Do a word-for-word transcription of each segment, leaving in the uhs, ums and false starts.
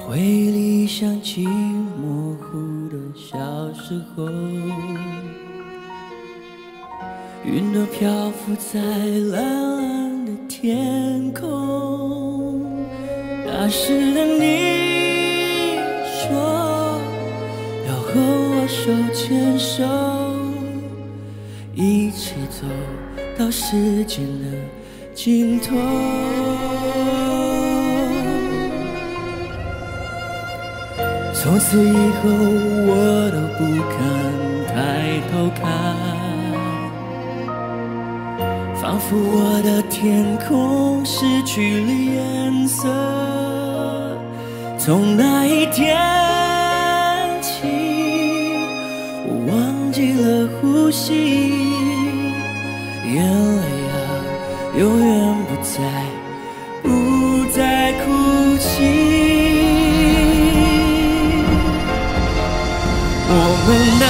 回忆里想起模糊的小时候，云朵漂浮在蓝蓝的天空。那时的你说要和我手牵手，一起走到时间的尽头。从此以后我都不敢抬头看，仿佛我的天空失去了颜色。从那一天起，我忘记了呼吸，眼泪啊永远不再不再哭泣。我们的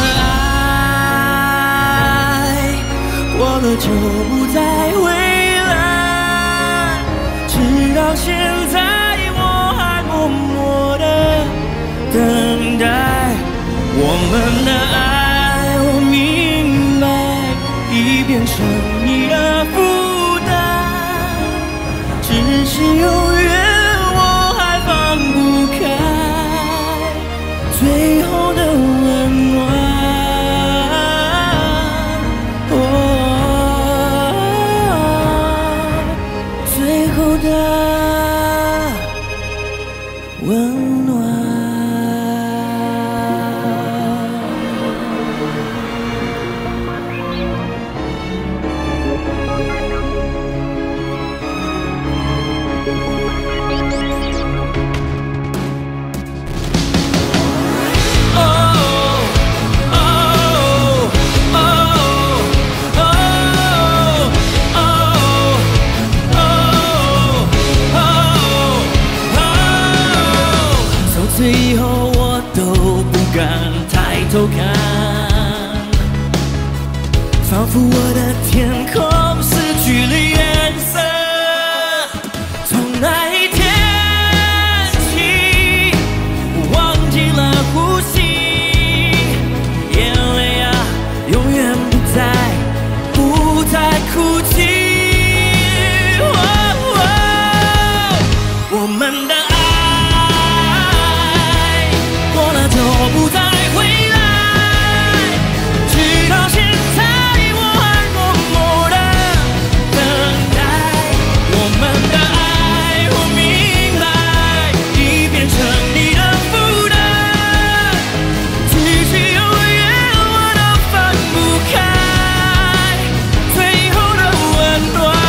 爱过了就不再回来，直到现在我还默默地等待。我们的爱我明白已变成你的负担，只是永远我还放不开最后的温暖。的温暖。从此以后我都不敢抬头看，仿佛我的天空失去了颜色。从那一天起，我忘记了呼吸，眼泪啊永远不再不再哭泣。哦哦、我们的不再回来，直到现在我还默默地等待。我们的爱我明白已变成你的负担，只是永远我都放不开最后的温暖。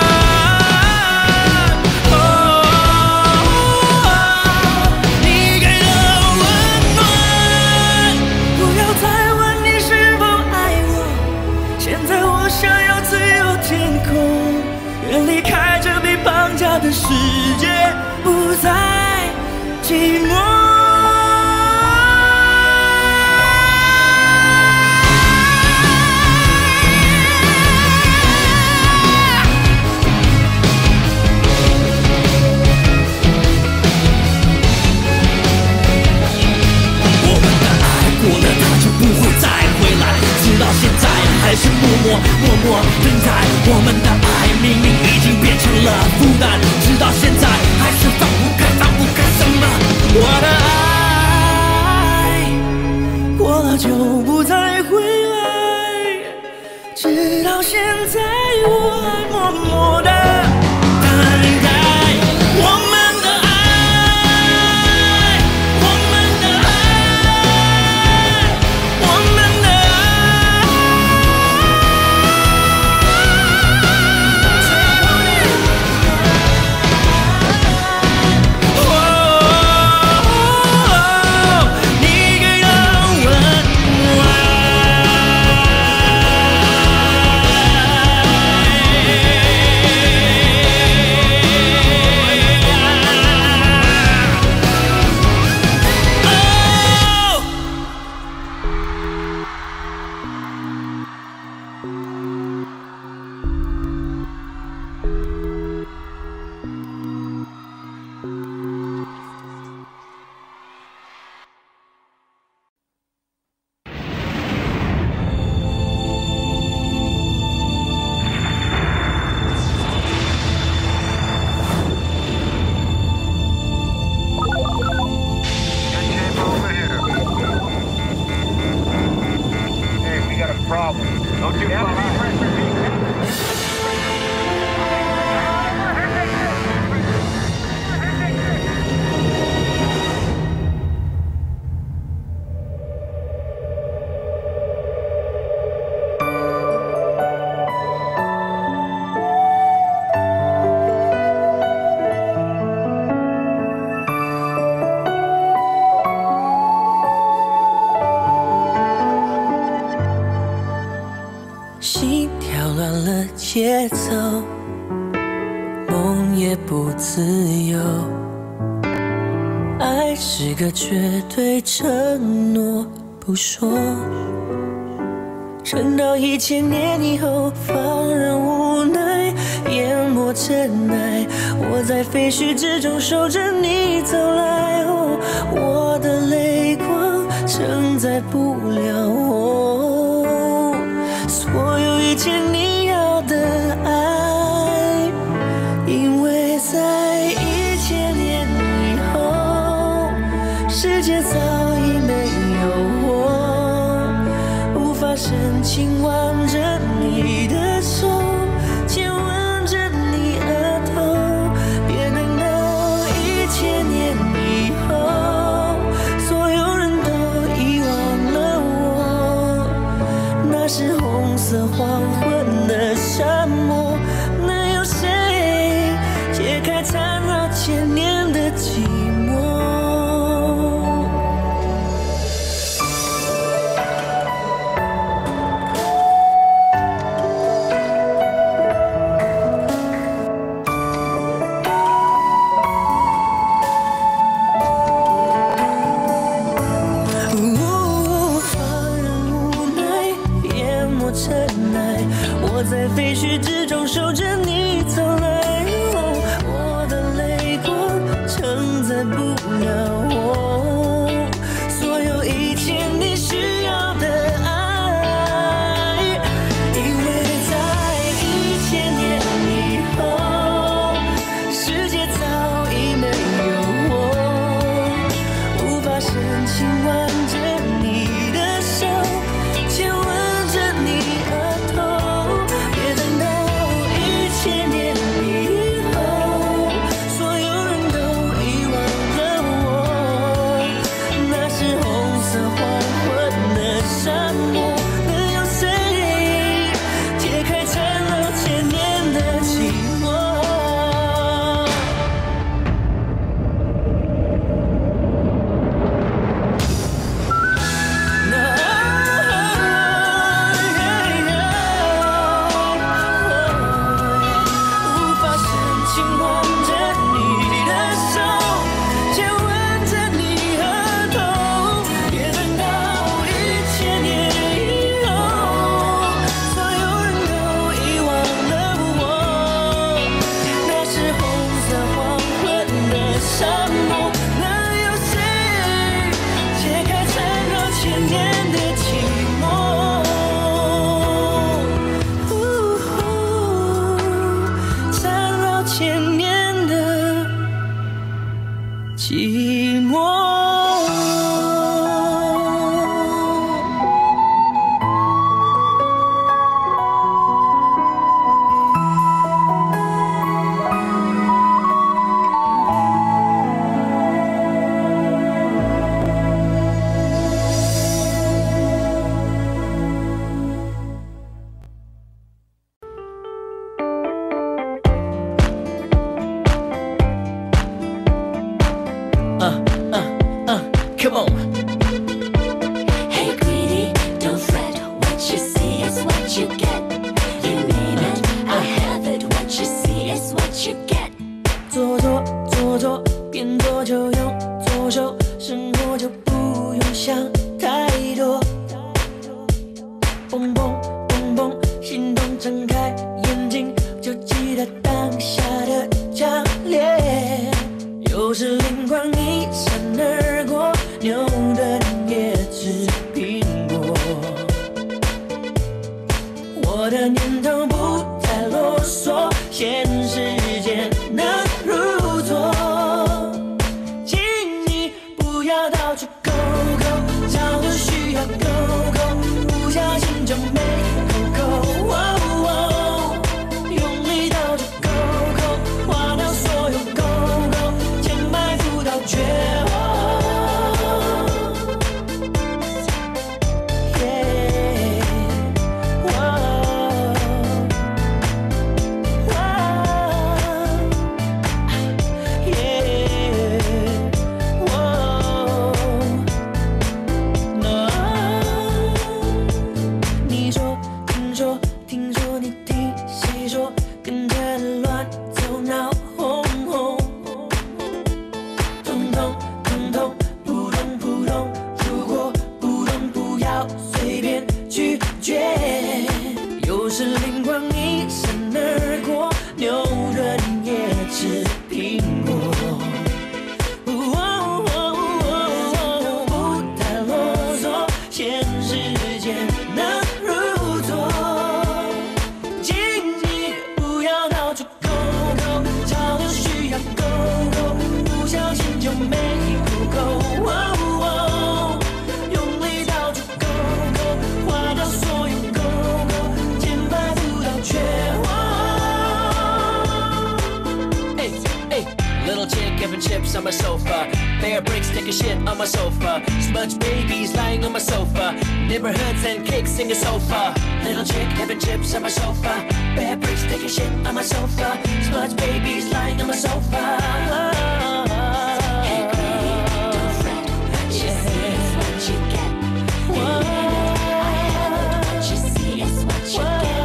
远离开这被绑架的世界，不再寂寞。我们的爱过了，它就不会再回来，直到现在还是默默默默等待。我们的爱明明已经变成了负担，直到现在还是放不开，放不开什么？我的爱过了就不再回来，直到现在我还默默地等待。我们的爱，我们的爱，我们的爱。 节奏，梦也不自由。爱是个绝对承诺，不说。撑到一千年以后，放任无奈，淹没尘埃。我在废墟之中守着你走来，哦，我的泪光承载不了我所有一切你要的爱，因为在一千年以后，世界早已没有我，无法深情挽着你的手，亲吻着你额头，别等到一千年以后，所有人都遗忘了我，那是红色黄昏的沙漠，能有谁解开缠绕千年的寂寞？我在废墟之中守着你走来，哦，我的泪光承载不了我所有一切你需要的爱，因为在一千年以后，世界早已没有我，无法深情挽着你的手，亲吻着你额头。千年以后，所有人都遗忘了我，那是红色黄昏的沙漠，能有谁解开缠绕千年的寂寞？寂寞。Come on. Hey greedy, don't fret. What you see is what you get. You name it, I have it. What you see is what you get. 做做做做，边做就用左手，生活就不用想太多。蹦蹦蹦蹦，心动睁开眼睛，就记得当下的强烈。有时灵光一闪而过，牛顿也吃苹果。我的念头不再啰嗦，现实间能如昨。请你不要到处勾勾，找个需要勾勾，不小心就没勾勾。哦哦，用力到处勾勾，划掉所有勾勾，千百步到绝望。 通通通扑通扑通，如果不懂不要随便拒绝。有时灵光一闪而过，牛人也吃苹果。不太啰嗦，现实间能如昨。请你不要到处勾勾，潮流需要勾勾，不小心就没勾勾。用力到处勾勾，花掉所有勾勾，钱买不到绝望。Hey, hey, little chick having chips on my sofa. Bear bricks taking shit on my sofa. Smudge babies lying on my sofa. Neighborhoods and cakes in the sofa. Little chick having chips on my sofa. Bear bricks taking shit on my sofa. Smudge babies lying on my sofa. Hey, baby, don't fret. What you see is what you get. You need it, I have it. What you see is what you get.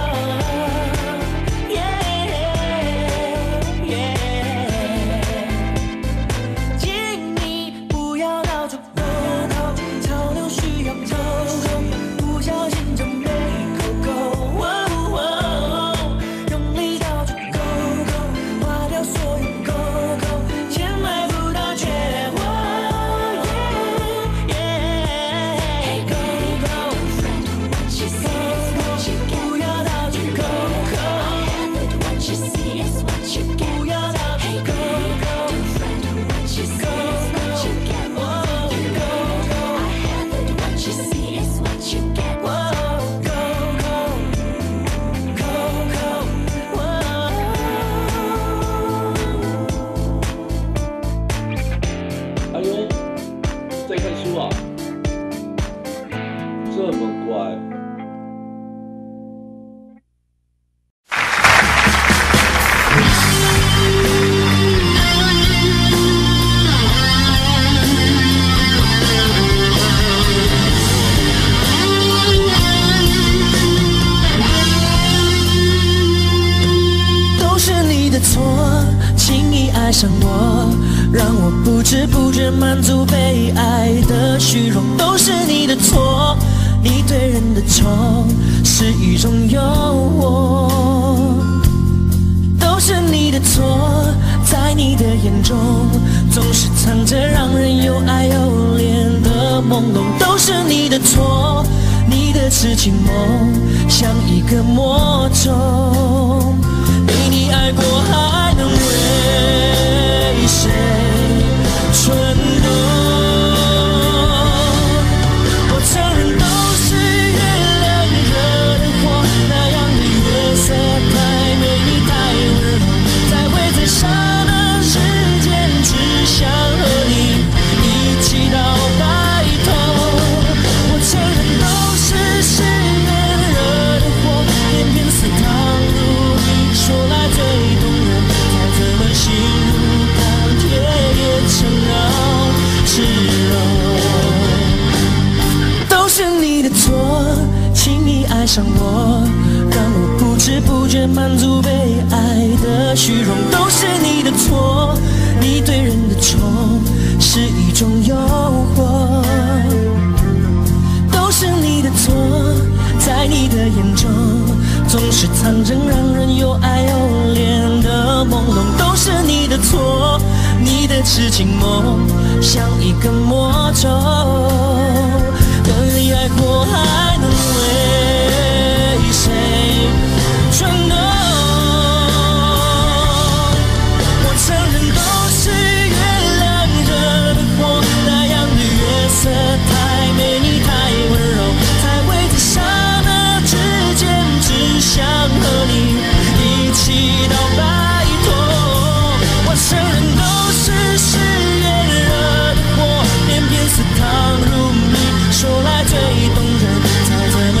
满足被爱的虚荣，都是你的错。你对人的宠是一种诱惑，都是你的错。在你的眼中，总是藏着让人又爱又怜的朦胧，都是你的错。你的痴情梦像一个魔咒，被你爱过还能为谁蠢动？我承认都是月亮惹的祸，那样的月色太美丽太温柔，才会在刹那时间只想和你一起到白头。我承认都是誓言惹的祸，偏偏似糖如你说来最动人，再怎么心如钢铁也成了炙热。都是你的错，轻易爱上我，让我不知不觉满足被爱的虚荣。都是你的错，你对人的宠是一种诱惑。都是你的错，在你的眼中总是藏着让人又爱又怜的朦胧。都是你的错，你的痴情梦像一个魔咒，跟你爱过还能为谁蠢动？我承认都是月亮惹的祸，那样的月色太美丽太温柔，才会在刹那之间只想和你一起到白头。我承认都是誓言惹的祸，偏偏似糖如蜜，说来最动人，再怎么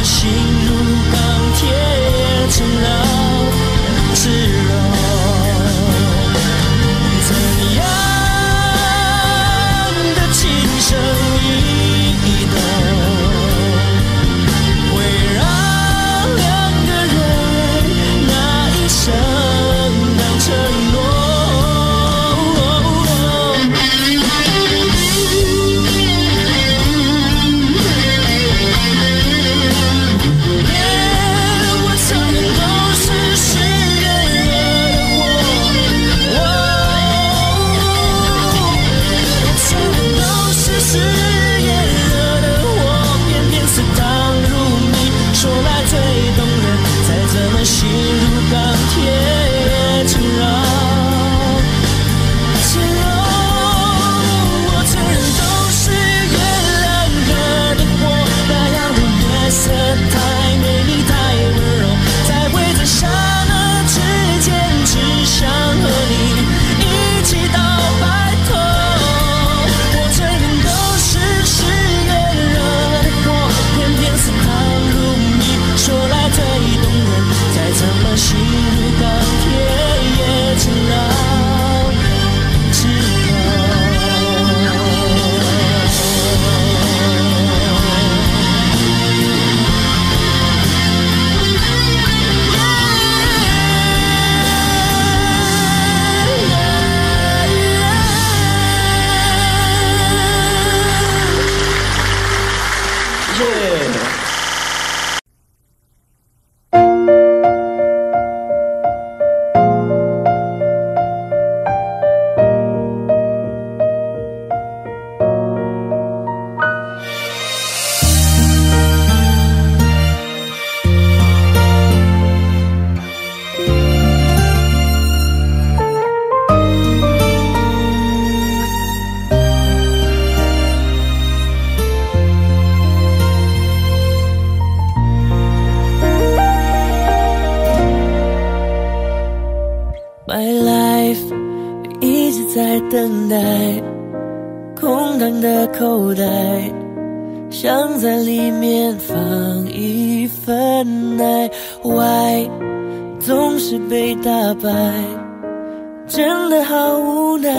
空荡的口袋，想在里面放一份爱。Why 总是被打败，真的好无奈。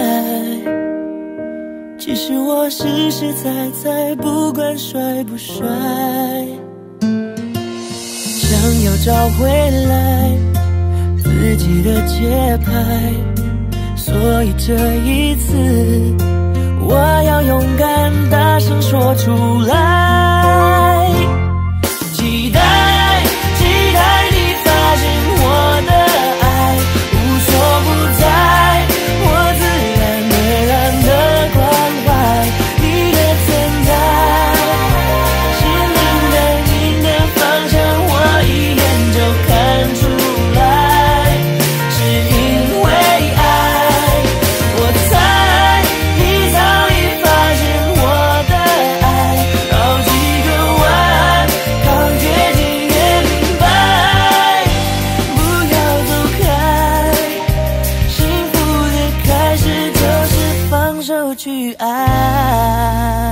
其实我实实在在，不管帅不帅，想要找回来自己的节拍。所以这一次我要勇敢大声说出来，期待期待你发现我的爱无所不在，我自然而然的关怀你的存在，心灵感应的方向我一眼就看出来，是因为爱，我猜你早已发现我的爱，好几个弯，靠越近越明白，不要走开，幸福的开始就是放手去爱。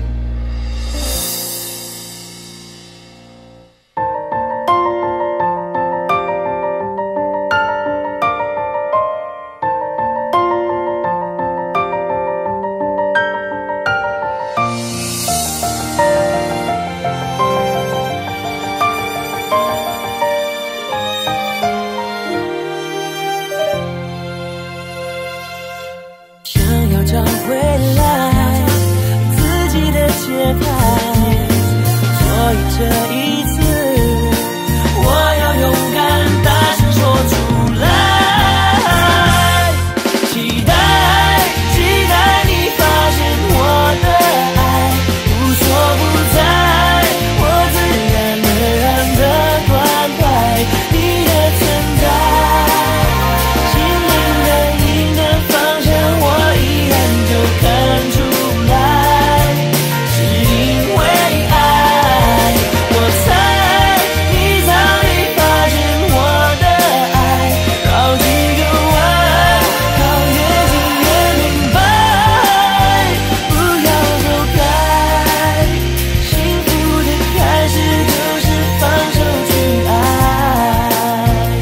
想要找回来自己的节拍，所以这一次我要勇敢大声说出来，期待期待你发现我的爱无所不在，我自然而然的关怀你的存在，心灵感应的方向我一眼就看出来，是因为爱，我猜你早已发现我的爱，绕几个弯，靠越近越明白，不要走开，幸福的开始就是放手去爱，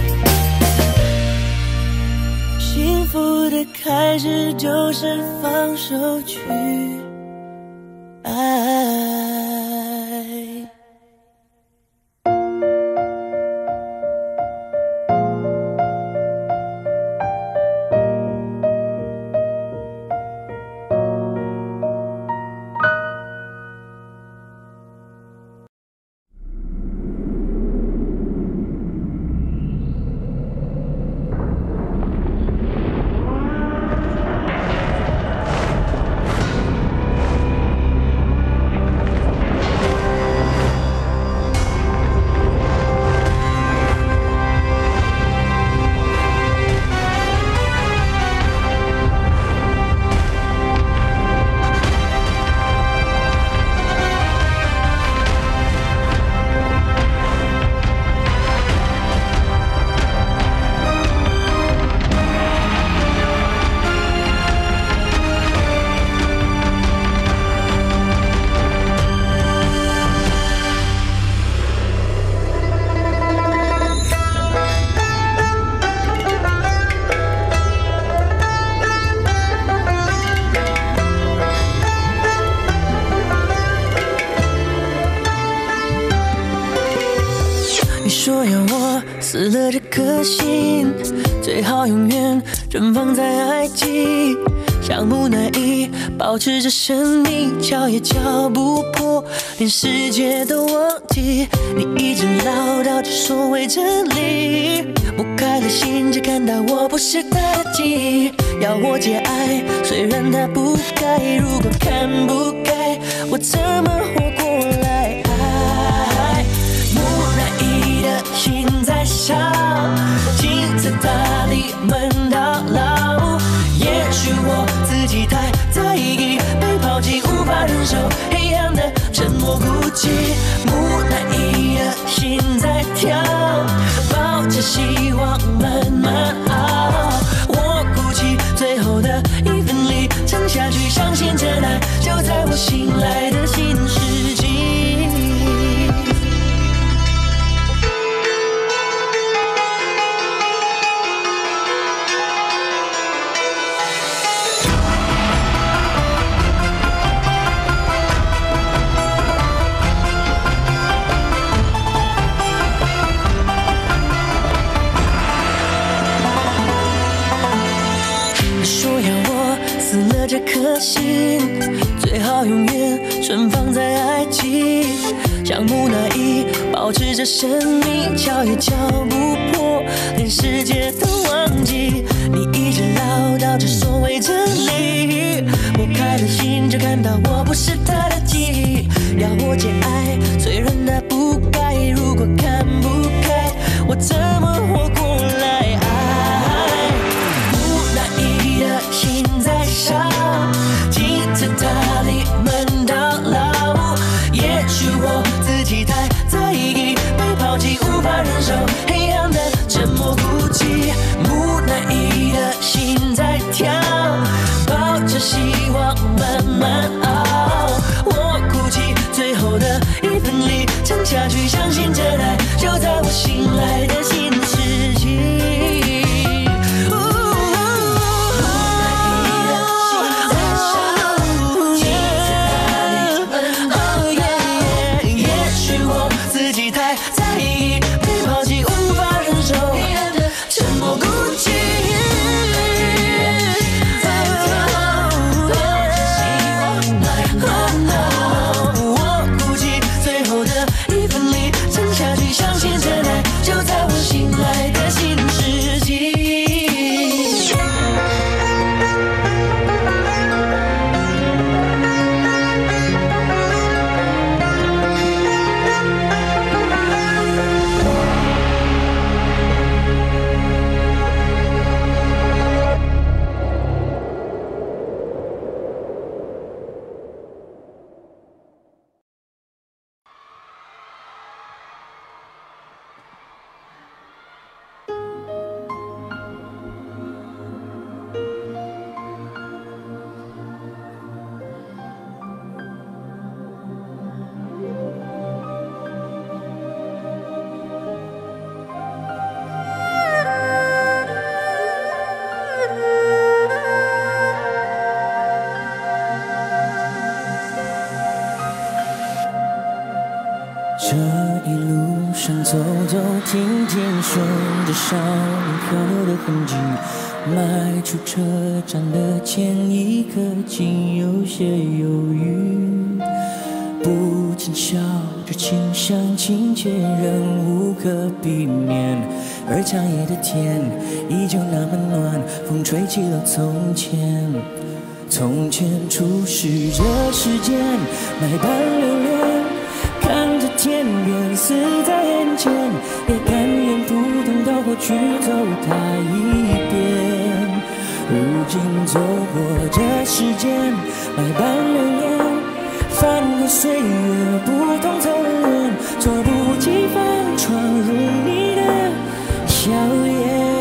幸福的开始就是放手去爱。你说要我死了这颗心，最好永远绽放在爱机，像木乃伊保持着神秘，敲也敲不破，连世界都忘记。你一直唠叨着所谓真理，我开了心，只看到我不是他的记忆，要我节哀，虽然他不该，如果看不开，我怎么活过来？爱木乃伊的心在烧，金字塔里门到老。也许我自己太在意，被抛弃无法忍受黑暗的沉默孤寂。木乃伊的心在跳，抱着希望慢慢熬。我鼓起最后的一份力，真撑下去，相信真爱就在我醒来的新世纪。这颗心最好永远存放在爱情，像木乃伊保持着生命，敲也敲不破，连世界都忘记。你一直唠叨着所谓真理，我开了心就看到我不是他的记忆。要我节哀，虽然他不该，如果看不开，我怎么活过来？爱木乃伊的心在烧，金字塔里门到老，也许我自己太在意，被抛弃无法忍受黑暗的沉默孤寂。木乃伊的心在跳，抱着希望慢慢熬，我哭泣最后的一分力，撑下去，相信真爱就在我醒来的新世纪。 这一路上走走停停，顺着少年漂流的痕迹，迈出车站的前一刻，竟有些犹豫，不禁笑着轻声亲切，仍无可避免。而长夜的天依旧那么暖，风吹起了从前。从前初识这世间，百般流连，看着天边死在眼前，也甘愿扑通到过去走它一遍。如今走过这世间，百般流连，翻过岁月不同侧脸，猝不及防闯入你的笑颜。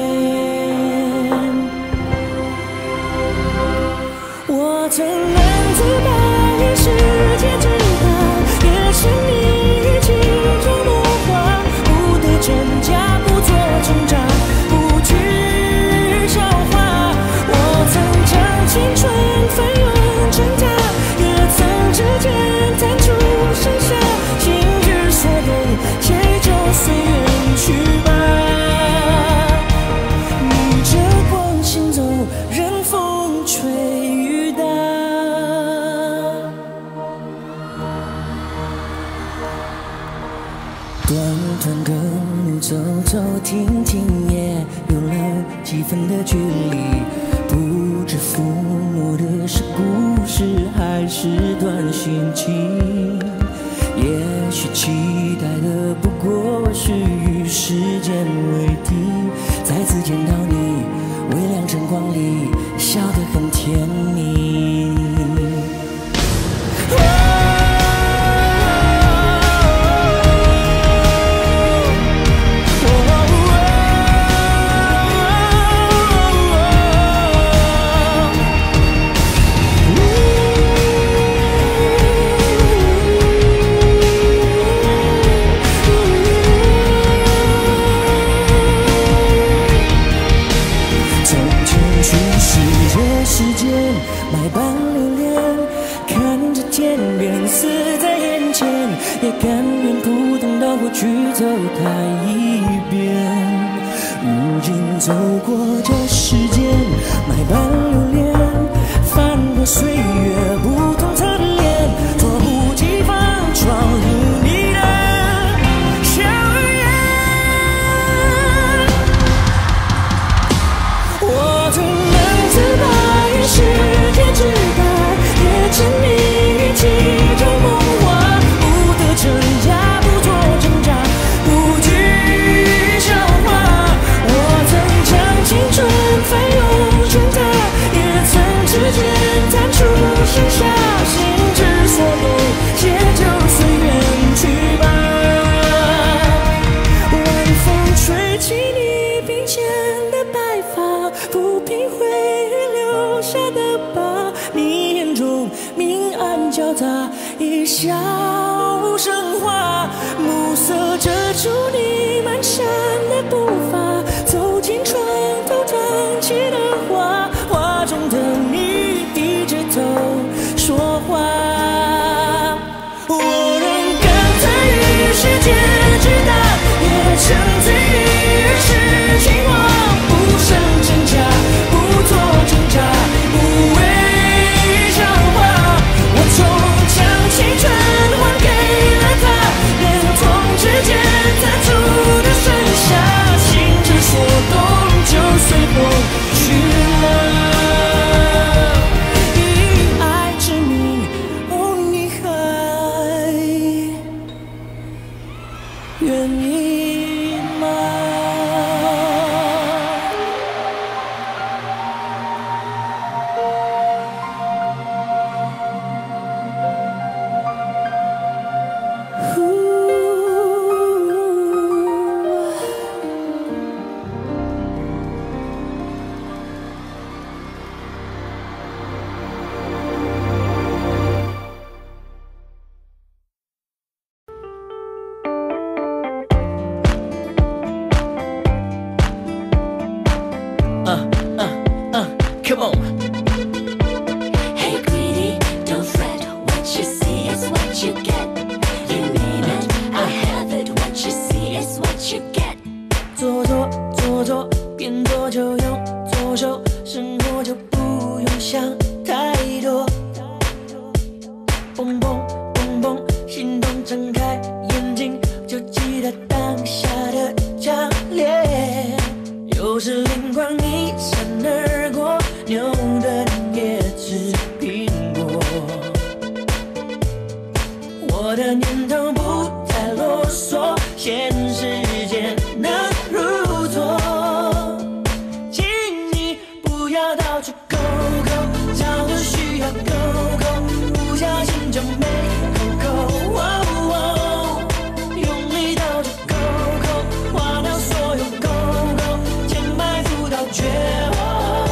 我曾暗自把愿世界之大，也是你语气中魔化，不对真假，不做挣扎，不惧笑话。我曾将青春翻涌成她，也曾指尖弹出盛夏，心之所给，且就随缘去吧。逆着光行走，任风吹雨打。短短的路走走停停，也有了几分的距离。不知抚摸的是故事，还是段心情。也许期待的不过是与时间为敌，再次见到你，微亮晨光里，笑得很甜蜜。 去走它一遍。如今走过这世间，百般流连，翻过岁月不同侧脸，猝不及防闯入你的校园。我怎能自拔于世界之大，也沉迷于其中梦话，不得真假，不做挣扎，不惧笑话。我曾将青春翻涌成她，也曾指尖弹出盛夏，心之所动，且就随缘去吧。晚风吹起你鬓间的白发，抚平回忆留下的疤。你眼中明暗交杂，一笑生花，暮色遮住你蹒跚的步伐，走进床头烫起的花，画中的你低着头说话。我仍感叹于世界之大，也沉醉于人世情话，不生真假，不做挣扎，不为笑话。我终将青春还给了他，连同指尖弹出的盛夏，心之所动，就随风去了。以爱之名，哦，你还愿意吗？ Come on. Hey greedy, don't fret. What you see is what you get. You name it, I have it. What you see is what you get. 做做做做，边做就用左手，生活就不用想太多。蹦蹦蹦蹦，心动睁开眼睛，就记得当下的强烈。有时灵光一闪而过，牛顿也吃苹果。我的念头不太啰嗦，现实间能如昨。请你不要到处勾勾，找的需要勾勾，不小心就没勾勾。哦哦，用力到处勾勾，划掉所有勾勾，千百步到绝望。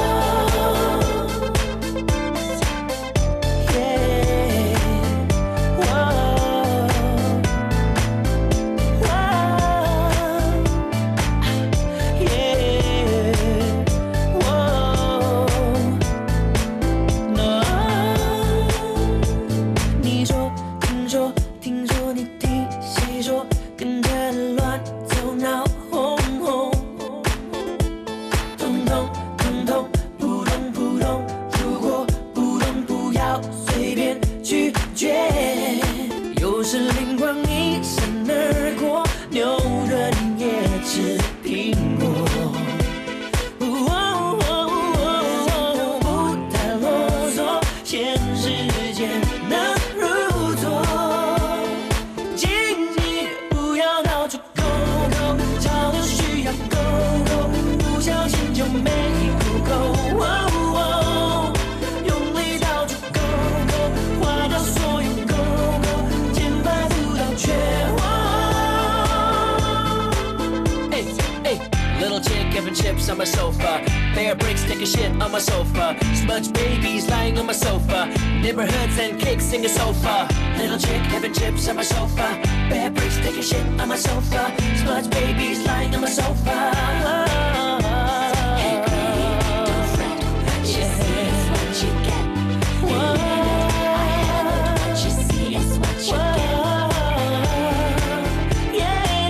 Chips on my sofa, bear bricks taking shit on my sofa, smudge babies lying on my sofa, neighborhoods and cakes in the sofa. Little chick having chips on my sofa, bear bricks taking shit on my sofa, smudge babies lying on my sofa. Hey greedy, don't fret. What you see is what you get. You name it, I have it. What you see is what you get. Yeah.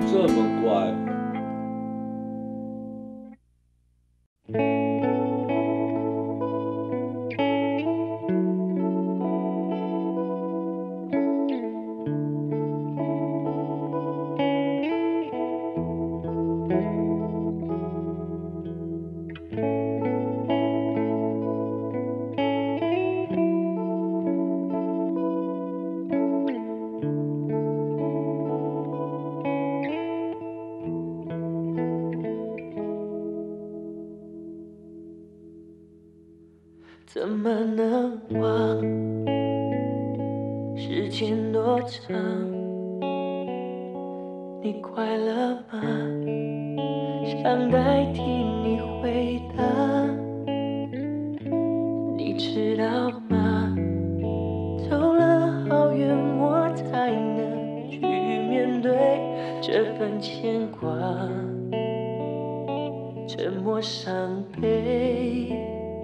这么怪。 怎么能忘？时间多长？你快乐吗？想代替你回答。你知道吗？走了好远，我才能去面对这份牵挂，沉默伤悲。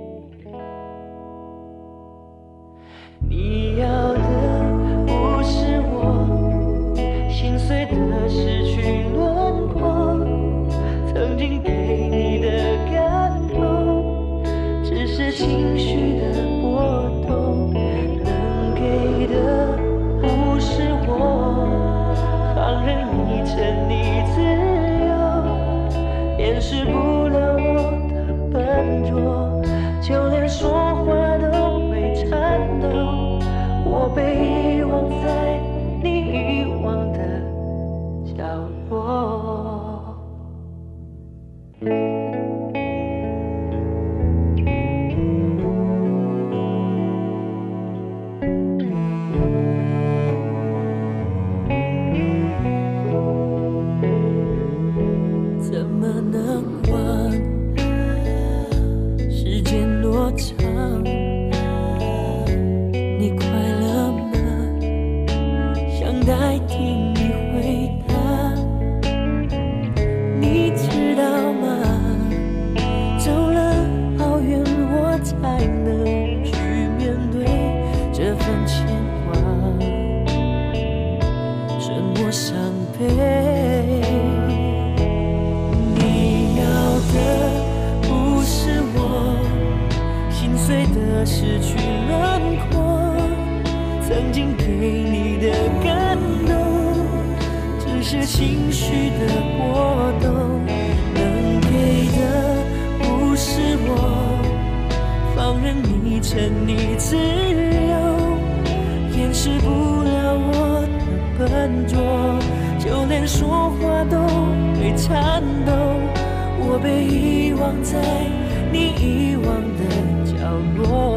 你要的不是我心碎的失去轮廓，曾经给你的感动，只是情绪的波动。能给的不是我放任你沉溺自由，掩饰不了我的笨拙，就连说话都会颤抖。我被遗忘在你遗忘的角落。怎么能忘？时间多长？你快乐吗？想代替你回答。你知道吗？走了好远，我才能去面对这份牵挂，沉默伤悲。你要的不是我心碎的失去轮廓，曾经给你的感动，只是情绪的波动。能给的不是我放任你沉溺自由，掩饰不了我的笨拙，就连说话都会颤抖。我被遗忘在你遗忘的角落。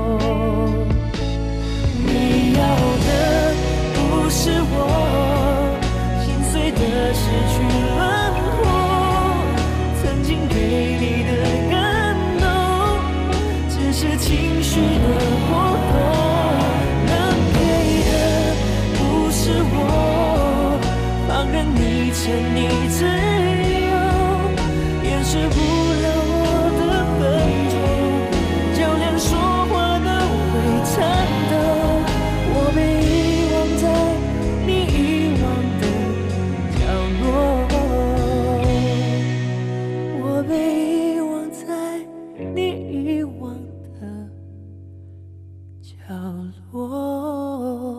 你要的不是我心碎的失去轮廓，曾经给你的感动，只是情绪的波动。能给的不是我放任你沉溺自由，掩饰不了我的笨拙，就连说话都会颤抖。我被遗忘在你遗忘的角落，我被遗忘在你遗忘的角落。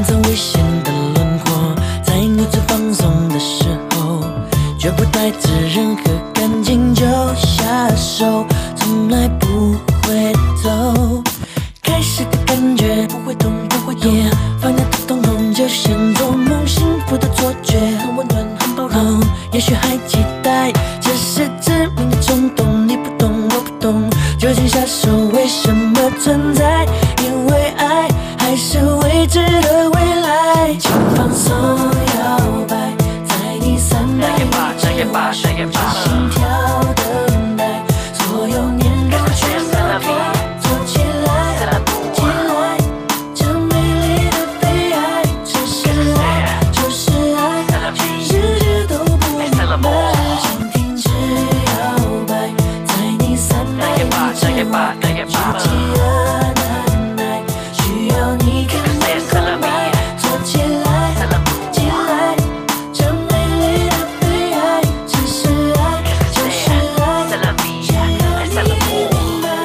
藏危险的轮廓，在你最放松的时候，绝不带着任何感情就下手，从来不回头。开始的感觉不会痛，不会痛， yeah, 放下的痛痛就像做梦，幸福的错觉，很温暖，很包容。也许还期待，这是致命的冲动，你不懂，我不懂，究竟下手为什么存在？因为爱还是未知的未来，请放松摇摆，在你三百米之外，心跳等待，所有念头全都可以做起来，起来，这美丽的悲哀，这是爱，就是爱，全世界都不明白，请停止摇摆，在你三百米之外，世界啊难耐，需要你看见空白，做起来，起来，这美丽的悲哀，这是爱，就是爱，需要你明白。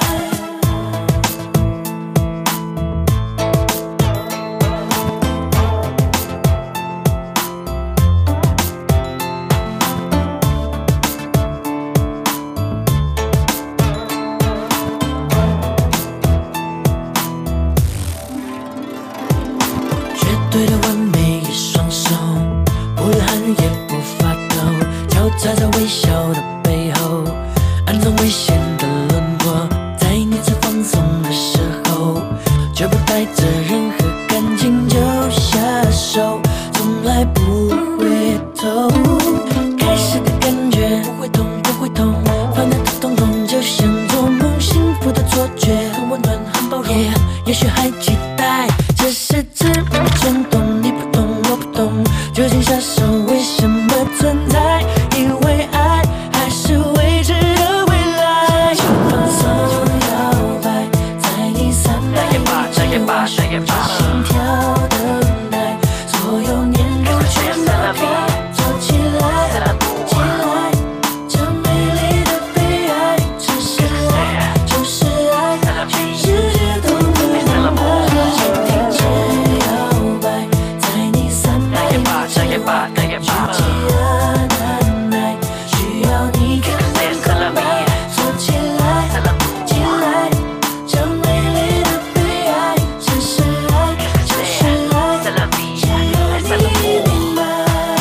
绝对的完美一双手，不流汗也不发抖，交叉在微笑的背后，暗藏危险的轮廓，在你最放松的时候，绝不带着任何感情就下手，从来不回头。开始的感觉不会痛，不会痛，放下的痛痛就像做梦，幸福的错觉，很温暖，很包容。Yeah, 也许还期待，这是致命的冲动，你不懂，我不懂，究竟下手为什么存在？因为爱还是未知的未来，请放松摇摆，在你三百米之外，心跳等待，所有念头全都可以做起来，起来，这美丽的悲哀，这是爱，就是爱，全世界都不明白，请停止摇摆，在你三百米之外，世界啊难耐，需要你看见空白，做起来，起来，这美丽的悲哀，这是爱，就是爱，需要你明白。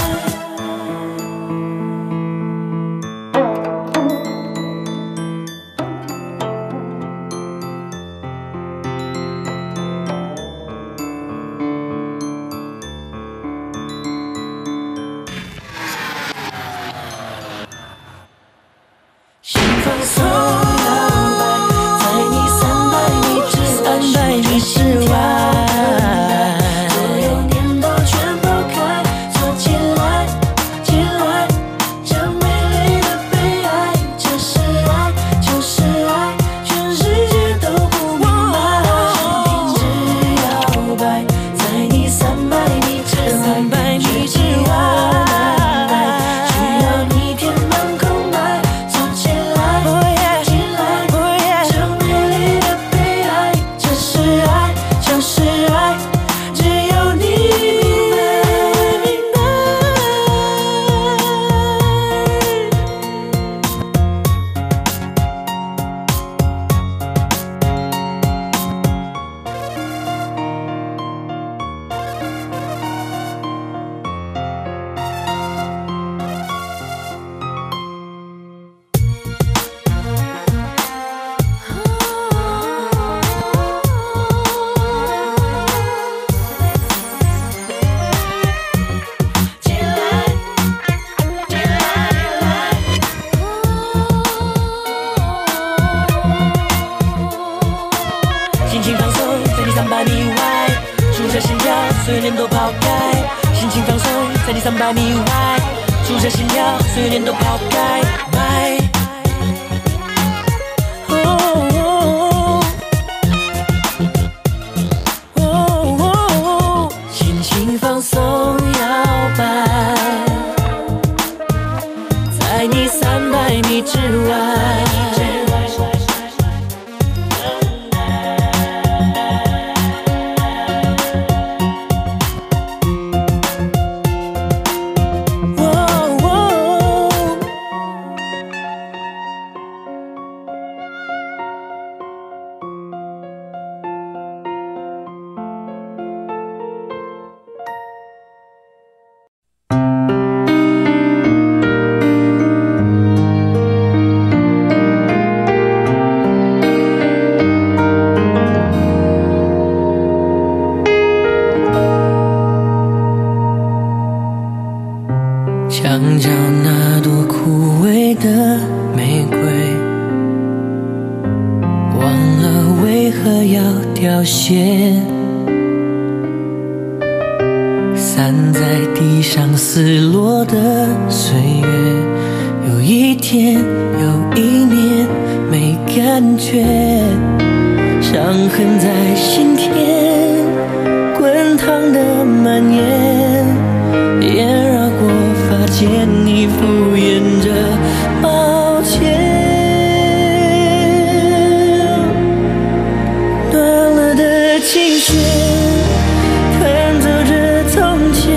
请放松摇摆，在你三百米之外，三百米之外，所有念头全抛开，做起来，起来，这美丽的悲哀，这是爱，就是爱，全世界都不明白，请停止摇摆，在你三百米之外，三百米之外。需要你填满空白，做起来，起来，这美丽的悲哀，这是爱，就是爱，只有你明白。起来，起来，心情放松，在你三百米外，数着心跳，所有念都抛开。心情放松，在你三百米外，数着心跳，所有念都抛开。拜。哦哦哦哦哦，心情放松摇摆，在你三百米之外。 散在地上撕落的岁月，有一天有一年没感觉，伤痕在心田滚烫的蔓延，烟绕过发间，你敷衍着抱歉。断了的琴弦弹奏着从前，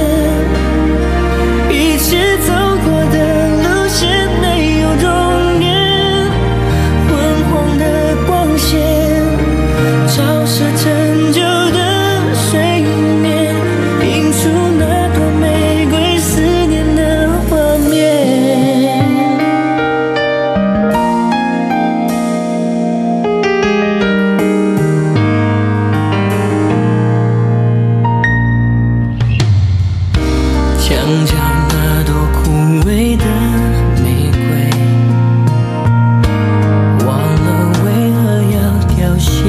一起走过的路线没有终点，昏黄的光线照射陈旧的睡眠，映出那朵玫瑰思念的画面。墙角那朵枯萎的玫瑰，忘了为何要凋谢，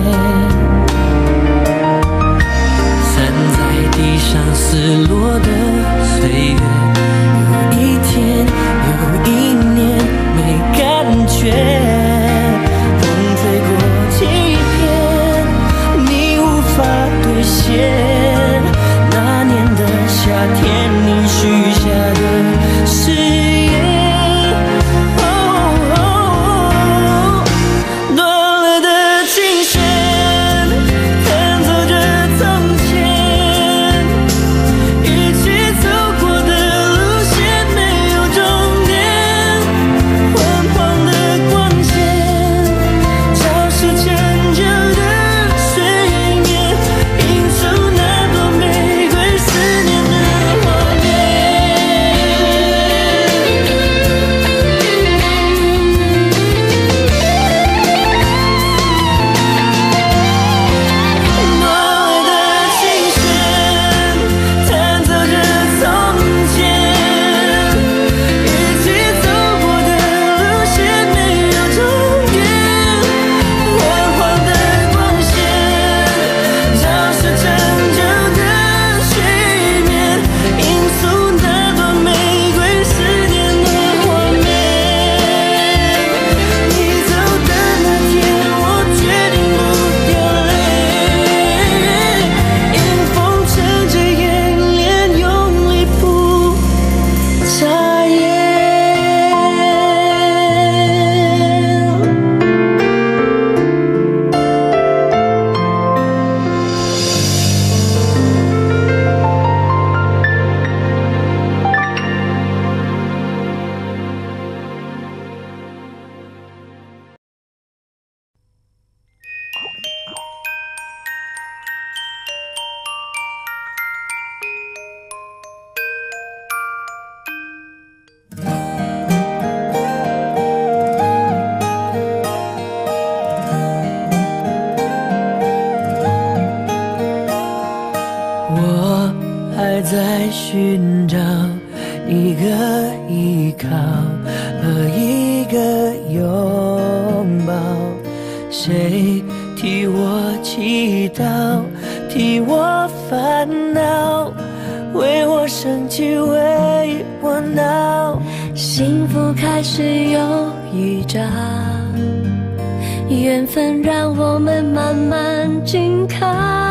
散在地上撕落的岁月，有一天有一年没感觉，风吹过几片，你无法兑现那年的夏天你许下的誓言。哦，断了的琴弦弹奏着从前，一起走过的路线没有终点，昏黄的光线照射陈旧的睡眠，映出那朵玫瑰思念的画面。断了的琴弦弹奏着从前，一起走过的路线没有终点，昏黄的光线照射陈旧的睡眠，映出那朵玫瑰思念的画面。你走的那天，我决定不掉泪，迎风乘着烟帘，用力铺茶叶。我还在寻找一个依靠和一个拥抱，谁替我祈祷，替我烦恼，为我生气，为我闹。 幸福开始有预兆，缘分让我们慢慢紧靠，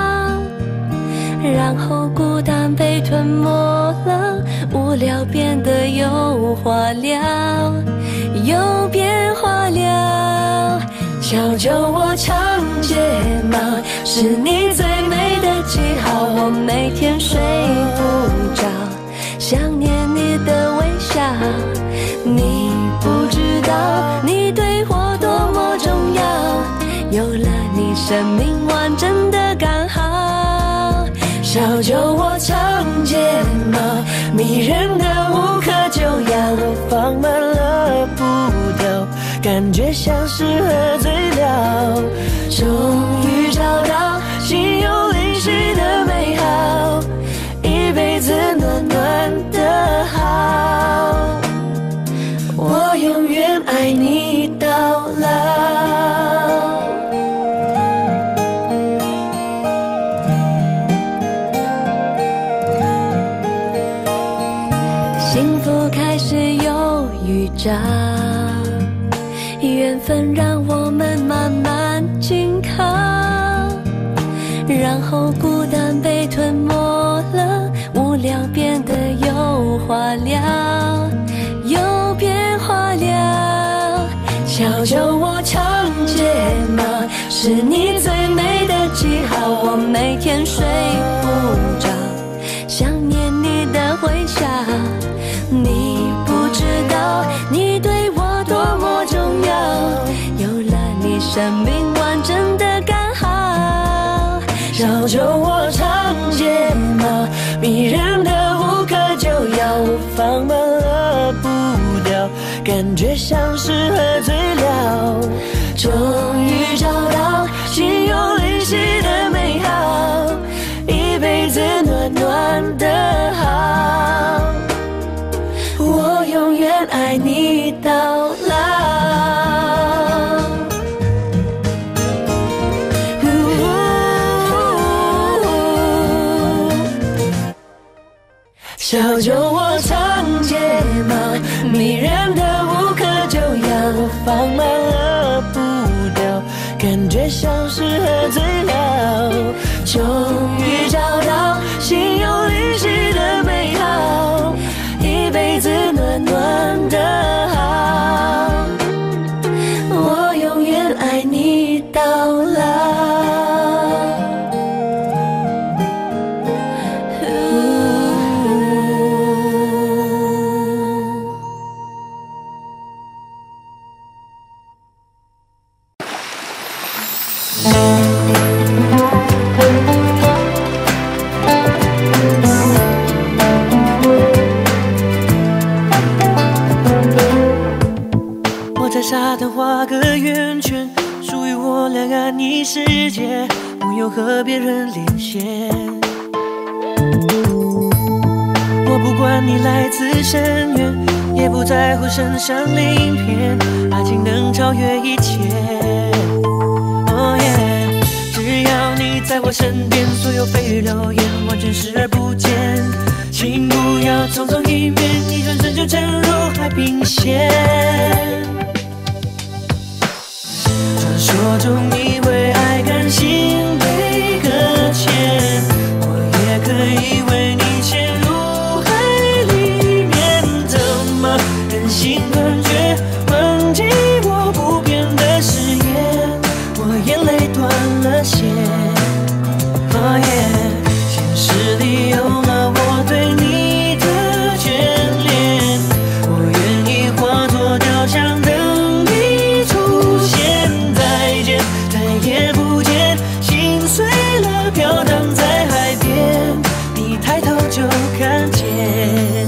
然后孤单被吞没了，无聊变得有话聊，有变化了。小酒窝长睫毛是你最美的记号，我每天睡不着，想念你的微笑。你不知道你对我多么重要，有了你生命完整的刚好。小酒窝长睫毛迷人的无可救药， 我放慢了步调，感觉像是喝醉了， 终于找到心有灵犀的美好，一辈子暖暖的好，我永远爱你到老。 着，缘分让我们慢慢紧靠，然后孤单被吞没了，无聊变得有话聊，有变化了。小酒窝长睫毛是你最美的记号，我每天睡不着，想念你的微笑。你不知道你对我多么重要，有了你生命完整的刚好。 小酒窝长睫毛迷人的无可救药，我放慢了步调，感觉像是喝醉了。终于找到心有灵犀的美好，一辈子暖暖的好，我永远爱你到老。小酒窝长睫毛迷人的无可救药，我放慢了步调，感觉像是喝醉了。终于找到心有灵犀的美好，一辈子暖暖的好，我永远爱你到老。沙滩画个圆圈，属于我俩安逸世界，不用和别人连线。我不管你来自深渊，也不在乎身上鳞片，爱情能超越一切。Oh yeah， 只要你在我身边，所有蜚语流言完全视而不见。请不要匆匆一面，一转身就沉入海平线。传说中以为爱甘心被搁浅，我也可以为你潜入海里面，怎么忍心断绝，忘记我不变的誓言，我眼泪断了线。Oh yeah， 现实里有了我对你的眷恋，我愿意化作雕像等你出现。再也不见，心碎了，飘荡在海边，你抬头就看见。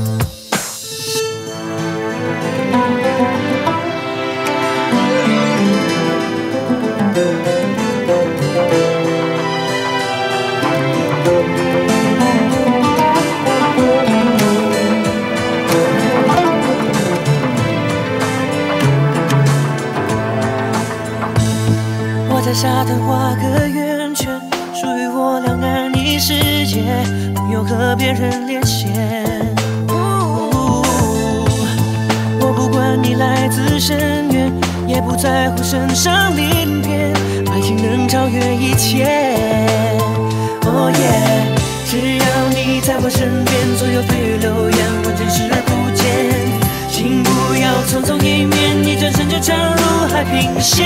在沙滩画个圆圈，属于我俩安逸世界，不用和别人连线。我不管你来自深渊，也不在乎身上鳞片，爱情能超越一切。Oh yeah， 只要你在我身边，所有蜚语流言完全视而不见。请不要匆匆一面，一转身就沉入海平线。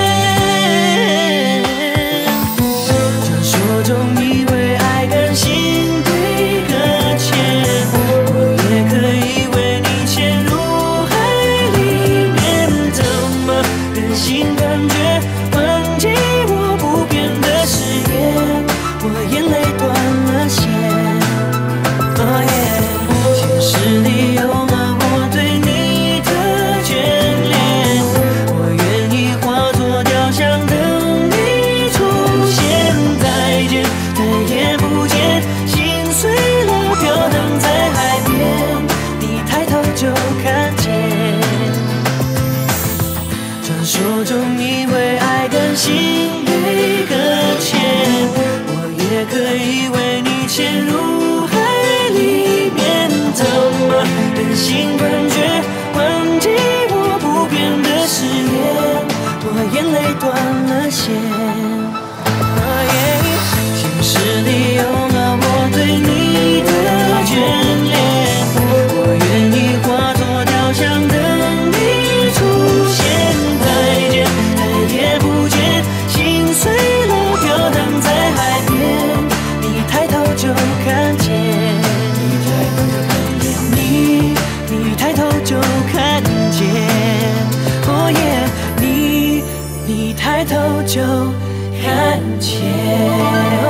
传说中以为爱甘心被搁浅，我也可以为你潜入海里面，怎么忍心断绝，忘记我不变的誓言，我眼泪断了线。Oh yeah， 现实里有了我对你的眷恋，我愿意化作雕像等你出现。再见，再也不见，心碎了，飘荡在海边，你抬头就看见。传说中以为爱甘心被搁浅，我也可以为你潜入海里面，怎么忍心断绝，忘断了线。现实里有了我对你的眷恋，我愿意化作雕像等你出现。再见，再也不见，心碎了飘荡在海边，你抬头就看见，你你抬头就看见，哦耶，你你抬头就看见。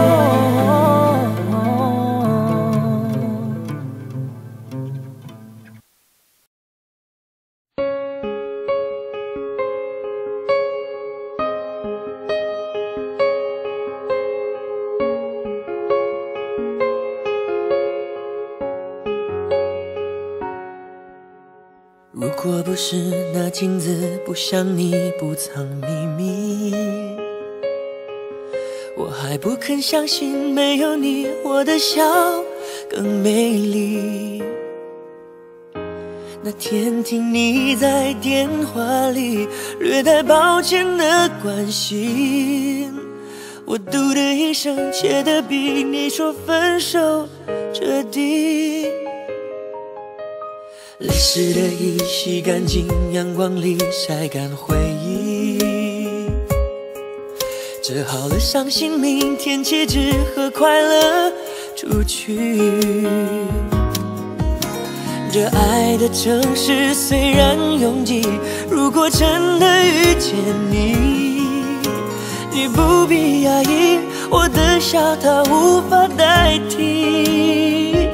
如果不是那镜子不像你不藏秘密，我还不肯相信没有你我的笑更美丽。那天听你在电话里略带抱歉的关心，我嘟的一声切得比你说分手彻底。泪湿的衣洗干净，阳光里晒干回忆，折好了伤心，明天起只和快乐出去。这爱的城市虽然拥挤，如果真的遇见你，你不必压抑，我的笑它无法代替。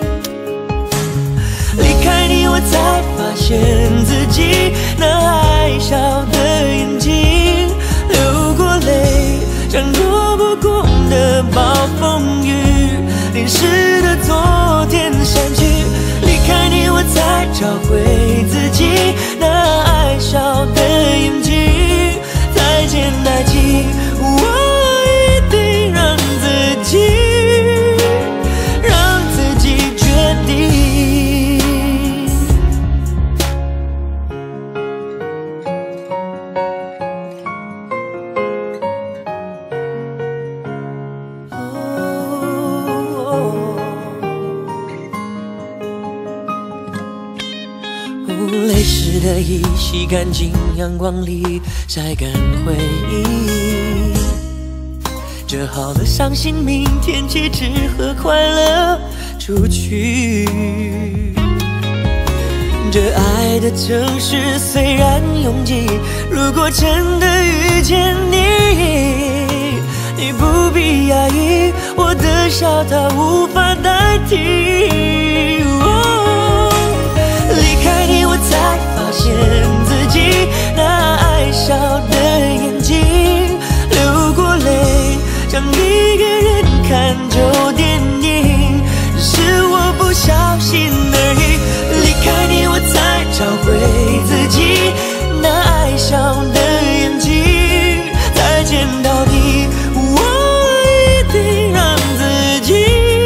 离开你，我才发现自己那爱笑的眼睛，流过泪，像躲不过的暴风雨，淋湿的昨天散去。离开你，我才找回自己那爱笑的眼睛。再见爱情，我一定让自己，让自己决定。泪湿的衣洗干净，阳光里晒干回忆，折好了伤心，明天起只和快乐出去。这爱的城市虽然拥挤，如果真的遇见你，你不必压抑，我的笑它无法代替。哦，离开你，我才发现自己那爱笑的眼睛，流过泪，像一个人看旧电影，只是我不小心而已。离开你，我才找回自己那爱笑的眼睛。再见到你，我一定让自己，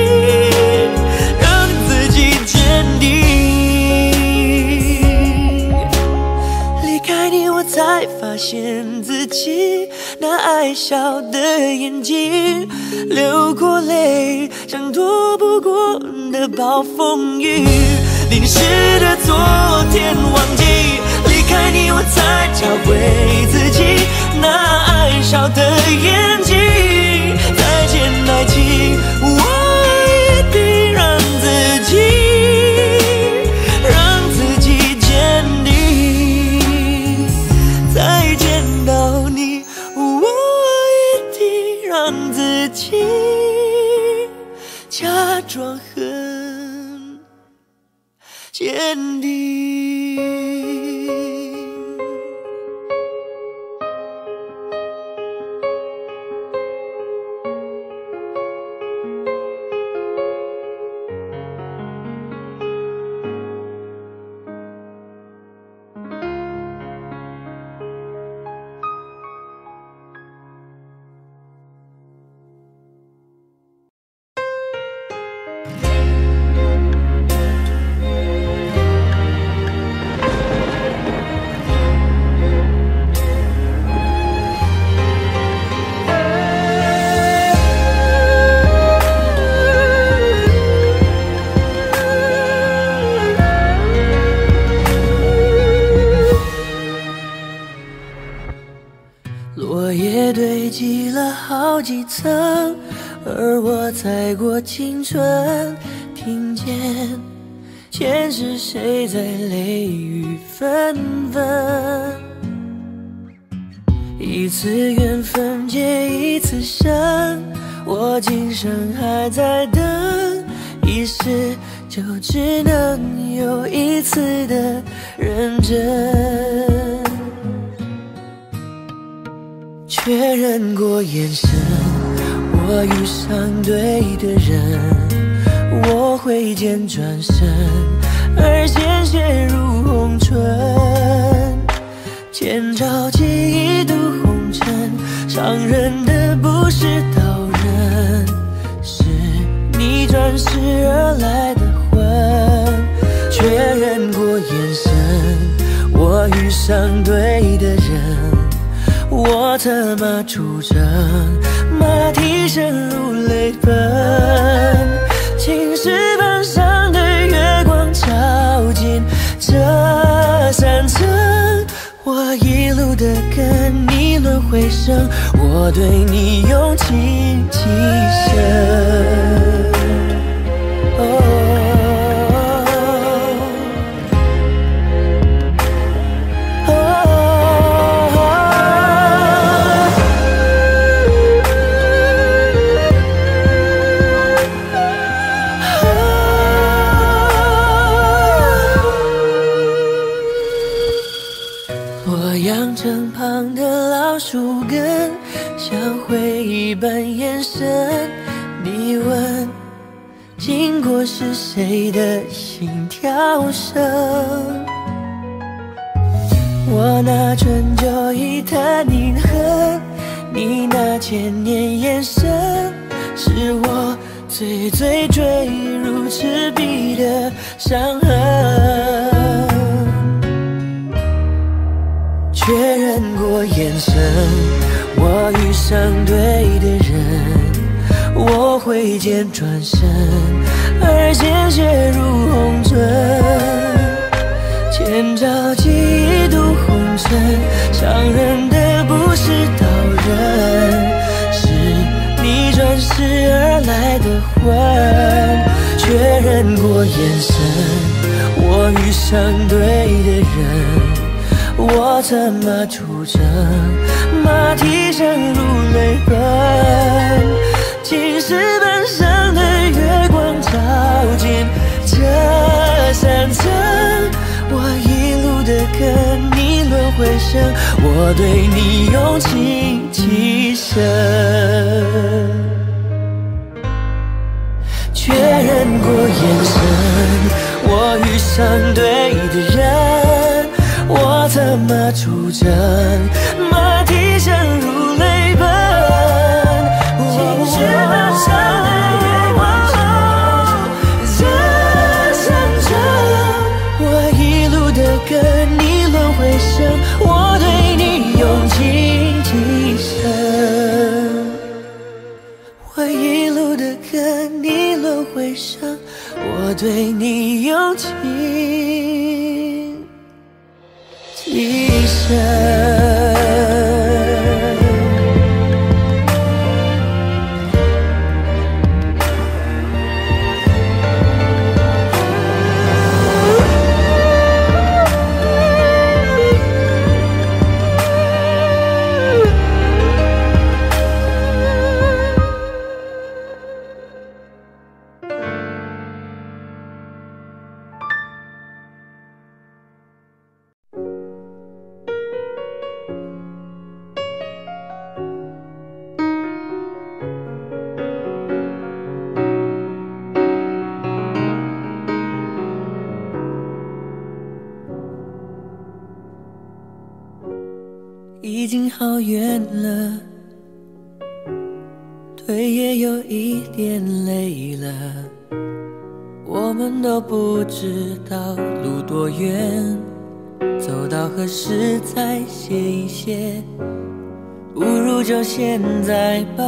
让自己坚定。离开你，我才发现自己那爱笑的眼睛，流过泪，像躲不过的暴风雨，淋湿的昨天忘记。离开你，我才找回自己那爱笑的眼睛。再见爱情，我一定让自己，让自己坚定。再见到你，我一定让自己假装很坚定。 而我再过青春，听见前世谁在泪雨纷纷。一次缘分结一次生，我今生还在等，一世就只能有一次的认真。确认过眼神，我遇上对的人，我挥剑转身，而鲜血如红唇。千朝记一度红尘，伤人的不是刀刃，是你转世而来的魂。确认过眼神，我遇上对的人，我策马出征，马蹄声如泪奔。青石板上的月光照进这山城，我一路的跟你轮回声，我对你用情极深。身旁的老树根，像回忆般延伸。你问，经过是谁的心跳声？我那春秋一叹凝恨，你那千年眼神，是我最最坠入赤壁的伤痕。确认过眼神，我遇上对的人，我挥剑转身，而鲜血如红唇。千朝记一度红尘，伤人的不是刀刃，是你转世而来的魂。确认过眼神，我遇上对的人，我策马出征，马蹄声如泪奔。青石板上的月光照进这山城，我一路的跟你轮回声，我对你用情极深。确认过眼神，我遇上对的人，我策马出征，马蹄声如泪奔。青石板上的月光照这山城，我一路的跟你轮回声，我对你用情极深。我一路的跟你轮回声，我对你用情一生。已经好远了，腿也有一点累了，我们都不知道路多远，走到何时再歇一歇，不如就现在吧，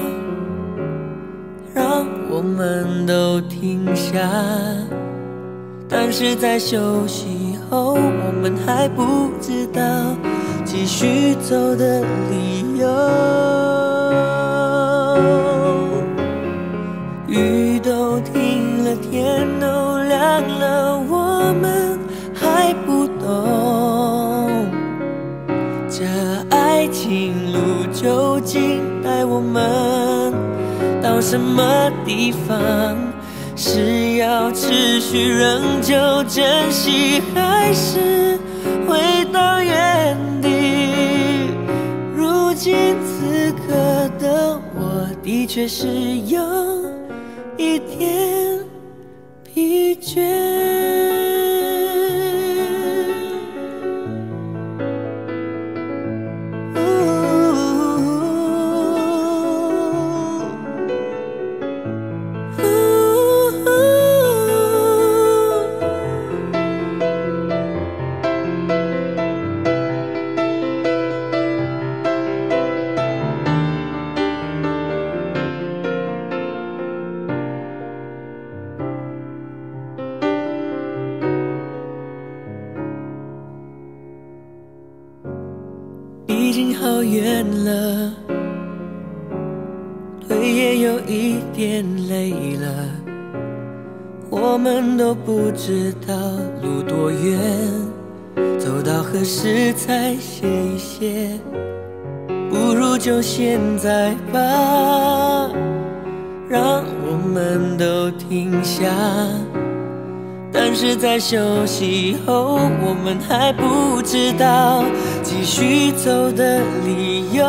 让我们都停下。但是在休息后，我们还不知道继续走的理由。 什么地方？是要持续仍旧珍惜，还是回到原地？如今此刻的我，的确是有一点疲倦。已经好远了，腿也有一点累了，我们都不知道路多远，走到何时才歇一歇？不如就现在吧，让我们都停下。但是在休息后，我们还不知道继续走的理由。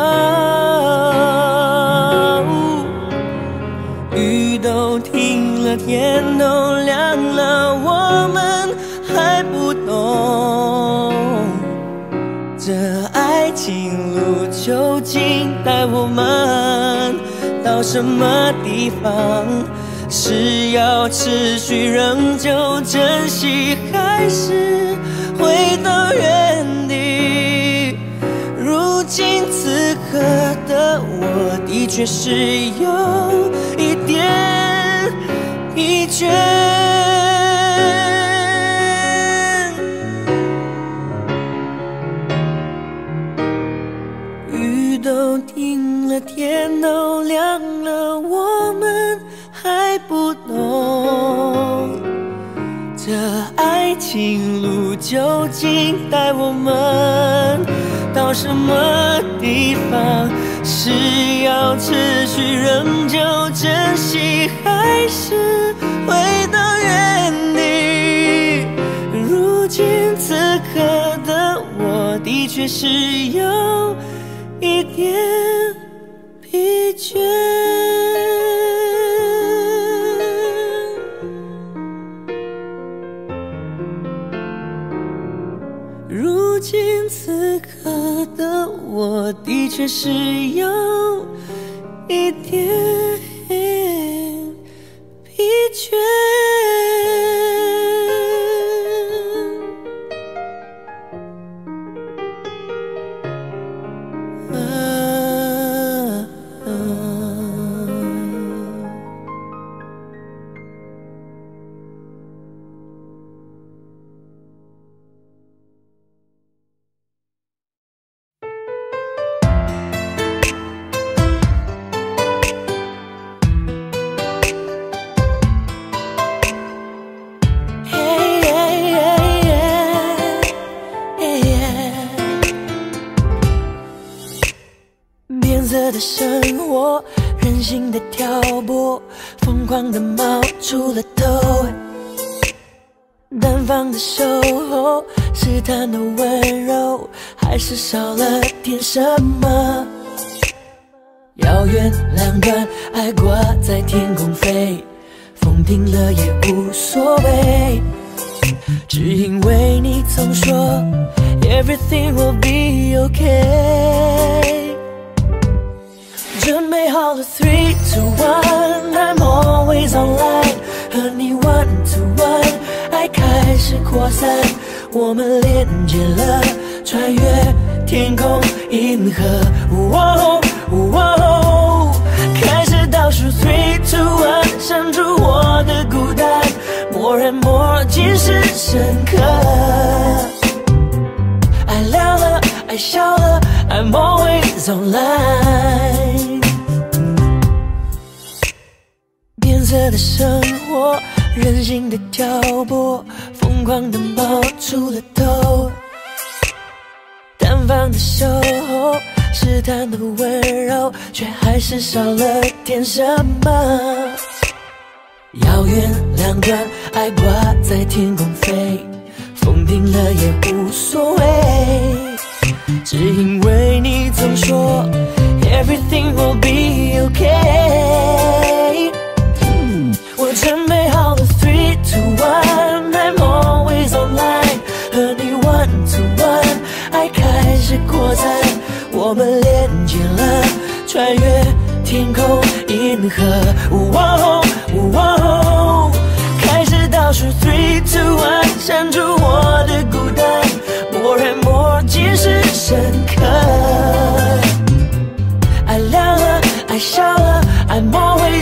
雨都停了，天都亮了，我们还不懂这爱情路究竟带我们到什么地方？是要持续仍旧珍惜，还是回到原地？如今此刻的我，的确是有一点疲倦。雨都停了，天都亮了，我们还不懂这爱情路究竟带我们到什么地方？是要持续仍旧珍惜，还是回到原地？如今此刻的我，的确是有一点疲倦。如今此刻的我，的确是有一点疲倦。啊啊的生活，任性的挑拨，疯狂的冒出了头，单方的守候，试探的温柔，还是少了点什么？遥远两端，爱挂在天空飞，风停了也无所谓，只因为你总说 Everything will be okay。准备好了 three two one I'm always online， 和你 one to one， 爱开始扩散，我们连接了，穿越天空银河，哦哦，开始倒数 three two one， 删除我的孤单，more and more 尽是深刻，爱聊了，爱笑了， I'm always online。变色的生活，任性的挑拨，疯狂的冒出了头，单方的守候， 试探的温柔，却还是少了点什么。遥远两端，爱挂在天空飞，风停了也无所谓，只因为你总说 Everything will be okay。 我准备好了 three two one I'm always online， 和你 one to one 爱开始扩散，我们连接了，穿越天空银河。哦哦，开始倒数 three two one， 删除我的孤单，more and more 渐是深刻。爱亮了，爱笑了 I'm always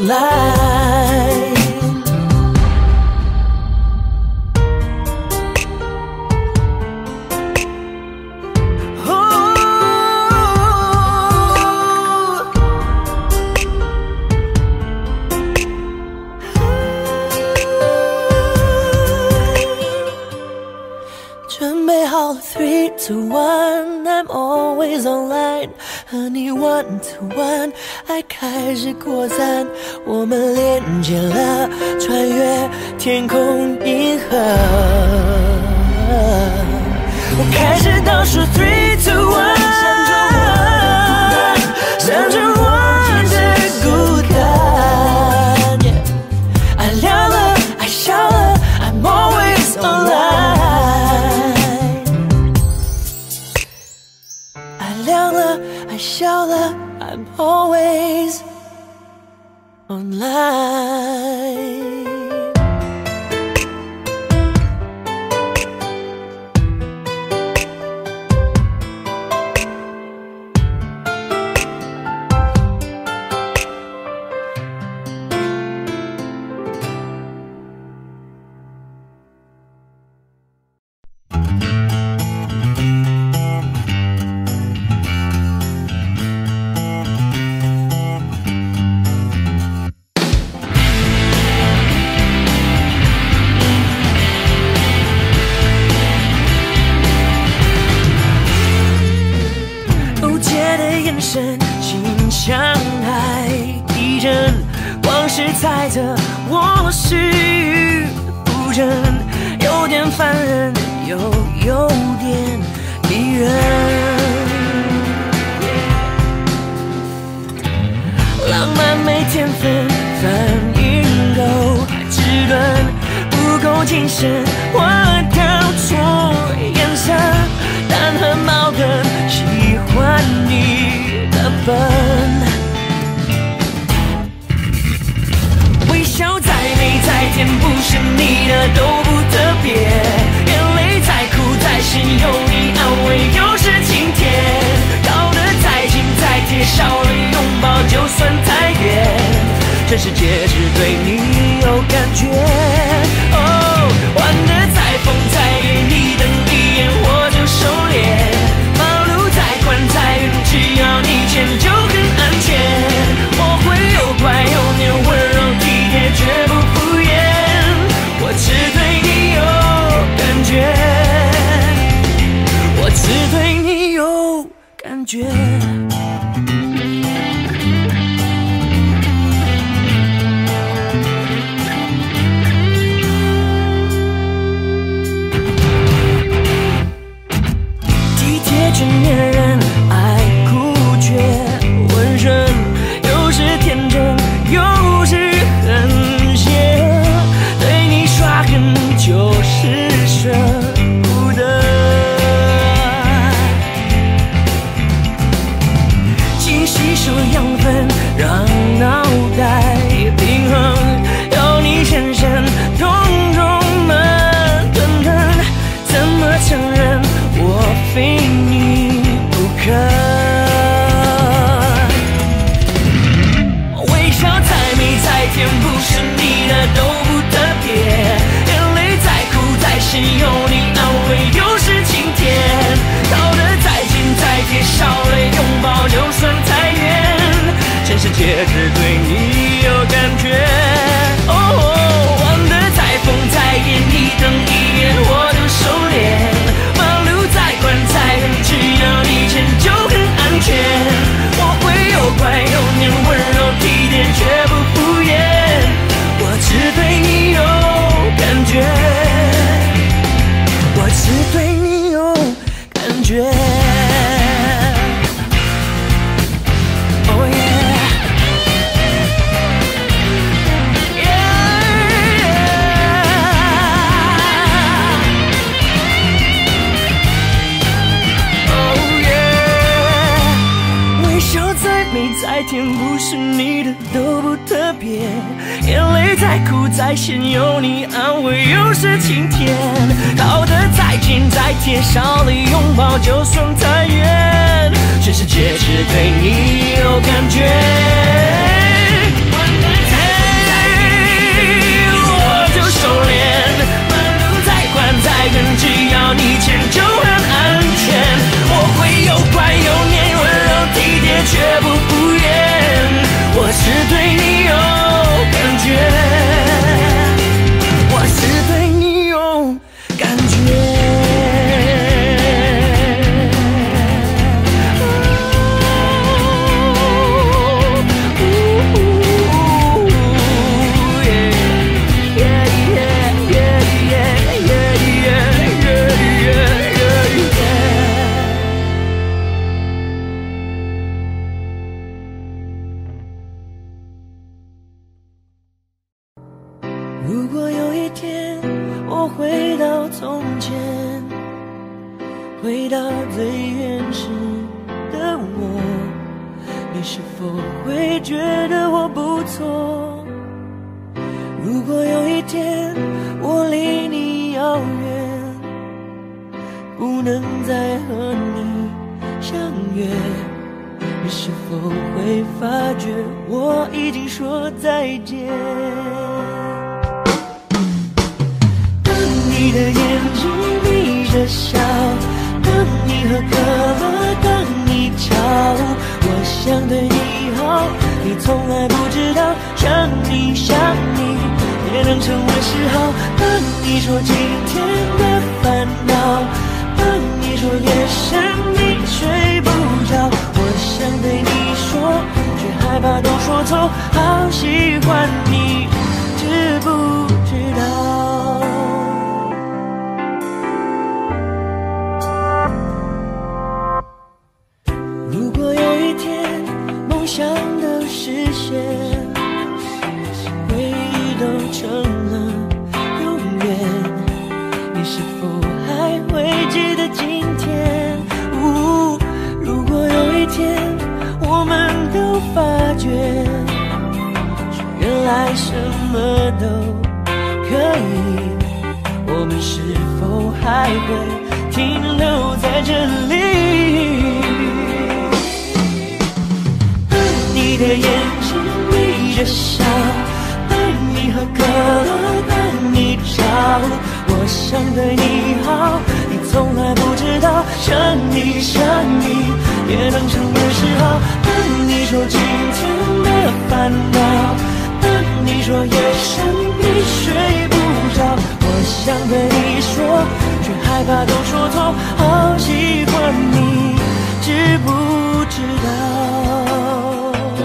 online。three two one I'm always online， 和你 one to one 爱开始扩散，我们连接了，穿越天空银河。我开始倒数 three two one， 闪着我的孤单， yeah， 爱亮了，爱笑了 I'm always online。亮了，爱笑了 I'm always online。心像海地震，光是猜测我是不真，有点烦人，又有点迷人。浪漫没天分，反应够迟钝，不够谨慎，我挑错颜色，但很矛盾，喜欢你的笨。微笑再美再甜，不是你的都不特别，眼泪再苦再深，有你安慰又是晴天，靠得再近再贴，少了拥抱就算太远，这世界只对你有感觉。哦，玩得再疯再野，你瞪一眼我就收敛，马路再宽再远，只要你牵就很安全，我会又乖又黏，温柔体贴绝不敷衍，我只对你有感觉，我只对你有感觉。成年人爱酷倔温顺，又是天真又是很闲，对你耍狠就是舍不得，请吸收养分让脑袋平衡，要你全身通通慢吞吞，怎么承认我非你微笑再美再甜，不是你的都不特别，眼泪再苦再深，有你安慰又是晴天，靠得再近再贴，少了拥抱就算太远，全世界只对你有感觉。哦，玩得再疯再野，你瞪一眼我就收敛，马路再宽再远，只要你牵就很安全， 眼泪再苦再咸，有你安慰又是晴天。靠得再近再贴，少了拥抱就算太远。全世界只对你有感觉。我就收敛，马路再宽再远，只要你牵就很安全。我会有乖有黏，温柔体贴却不敷衍。我是对你有感觉，我是对你有感觉。如果有一天我回到从前，回到最原始的我，你是否会觉得我不错？如果有一天我离你遥远，不能再和你相约，你是否会发觉我已经说再见？你的眼睛眯着笑，当你喝可乐，当你跳舞，我想对你好，你从来不知道，想你想你也能成为嗜好。当你说今天的烦恼，当你说夜深你睡不着，我想对你说，却害怕都说错，好喜欢你，知不知道？如果有一天梦想都实现，回忆都成了永远，你是否还会记得今天？呜，如果有一天我们都发觉，原来什么都可以，我们是否还会停留在这里？你的眼睛眯着笑，当你喝可乐，当你跳舞，我想对你好，你从来不知道，想你想你也能成为嗜好。当你说今天的烦恼，当你说夜深你睡不着，我想对你说，却害怕都说错，好喜欢你，知不知道？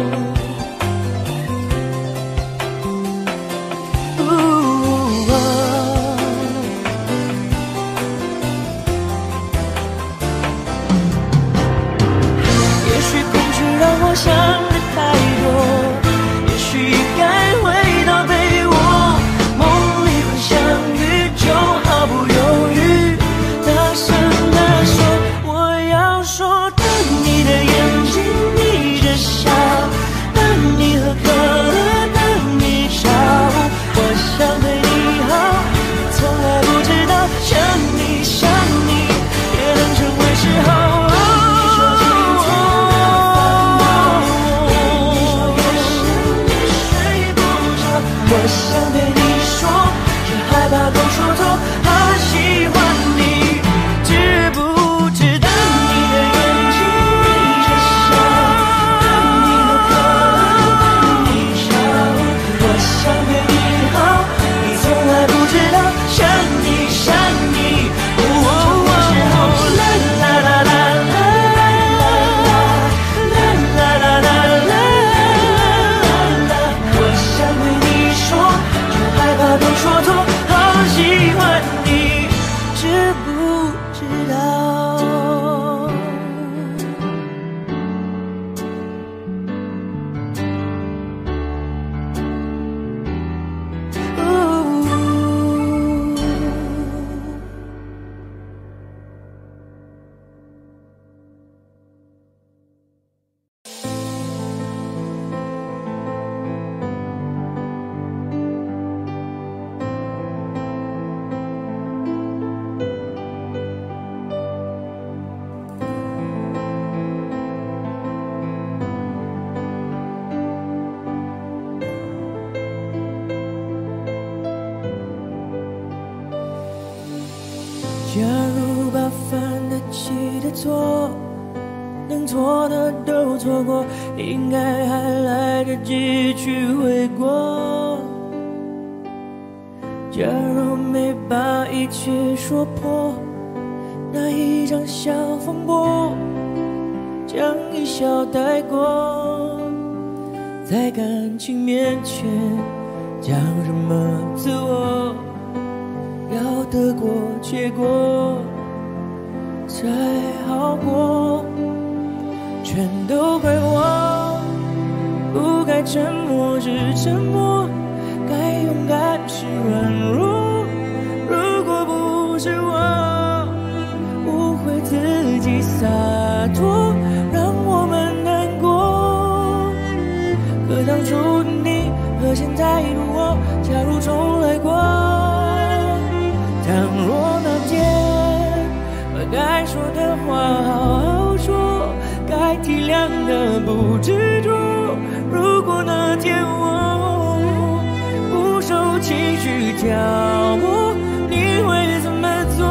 我想的太多，也许该回到被窝，梦里会相遇，就毫不犹豫大声地说我要说。当你的眼睛眯假如把犯得起的错，能错的都错过，应该还来得及去悔过。假如没把一切说破，那一场小风波，将一笑带过。在感情面前，讲什么自我，要得过且过才好过。全都怪我，不该沉默是沉默，该勇敢是软弱。如果不是我误会自己洒脱，让我们难过。可当初的你和现在的我，假如重来过，倘若那天把该说的话好好说，该体谅的不执着。如果那天我不受情绪挑拨，你会怎么做？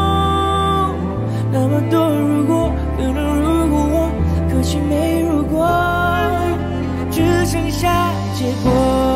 那么多如果，可能如果我，可惜没如果，只剩下结果。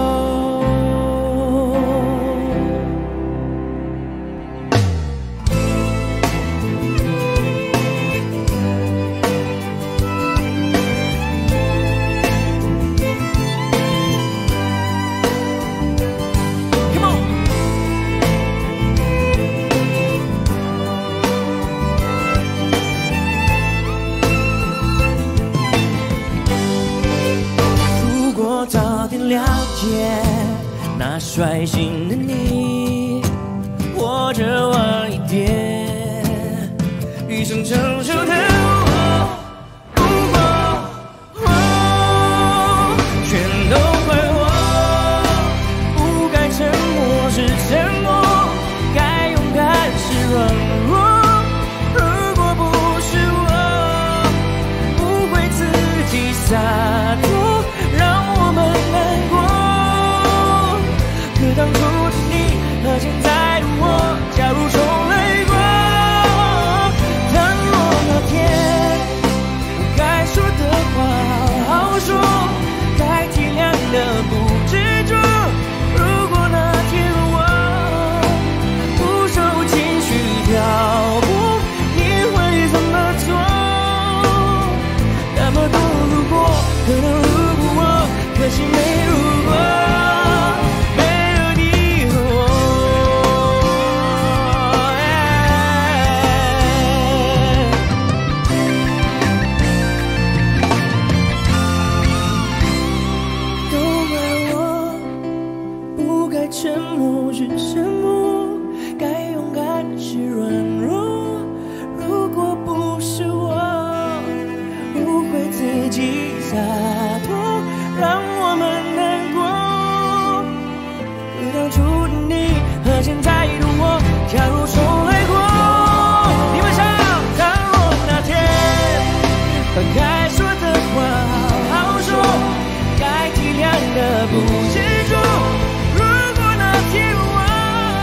了解那率性的你，或者晚一点，余生承受的我，不过、哦、全都怪我，不该沉默是沉默，该勇敢是软弱。如果不是我不会自己洒脱，让我们当初的你和现在的我，假如重来过，倘若那天我该说的话好好说，该体谅的不执着。如果那天我不受情绪挑拨，你会怎么做？那么多如果，可能如果我，可惜没如果。沉默是沉默，该勇敢是软弱。如果不是我误会自己洒脱，让我们难过。可当初的你和现在的我，假如重来过，你们想，倘若那天把该说的话好好说，该体谅的不执着。如果那天我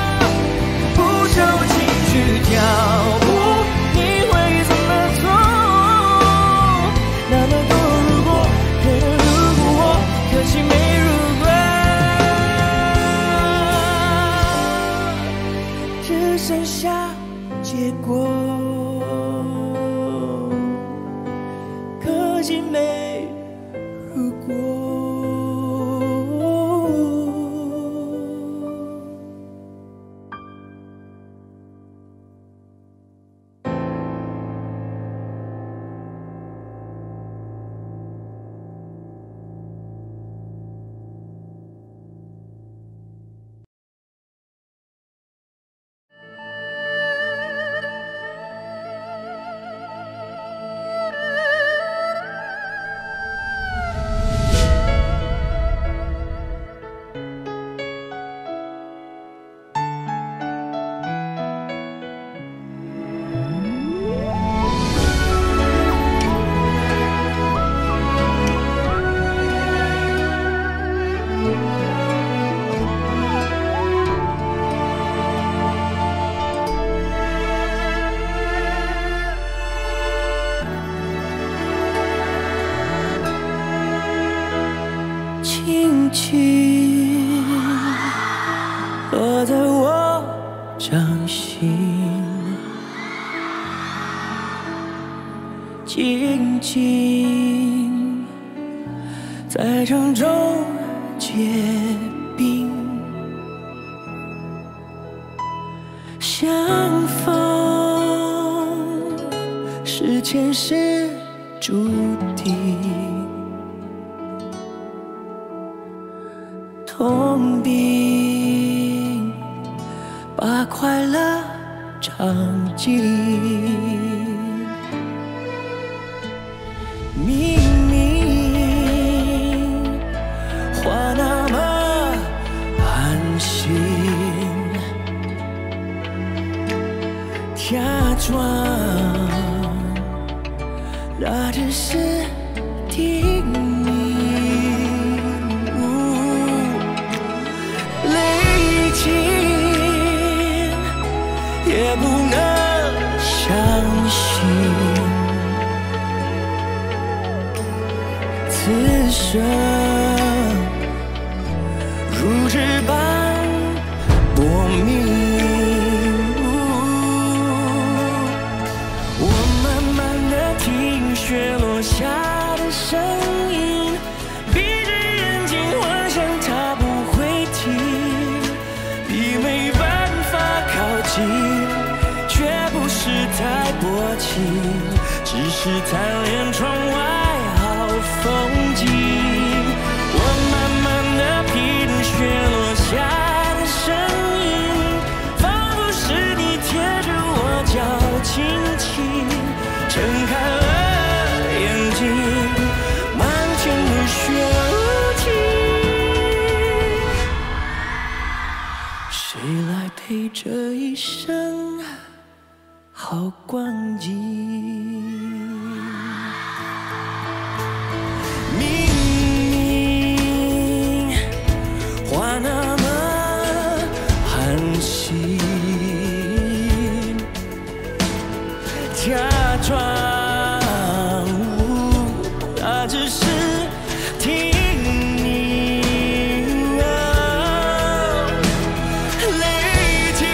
伤心，静静在城中结冰，相逢是前世注定，痛并把快乐尝尽。明明话那么寒心，假装那只是叮咛，泪尽也不能相信，此生如纸般薄命。我慢慢地听雪落下的声音，闭着眼睛幻想它不会停，已没办法靠近，却不是太薄情，只是贪恋窗外好风景。我慢慢地品雪落下的声音，仿佛是你贴着我脚轻轻睁开了眼睛，漫天的雪无情，谁来陪这一生好光景？明明话那么寒心，假装那只是听你，泪尽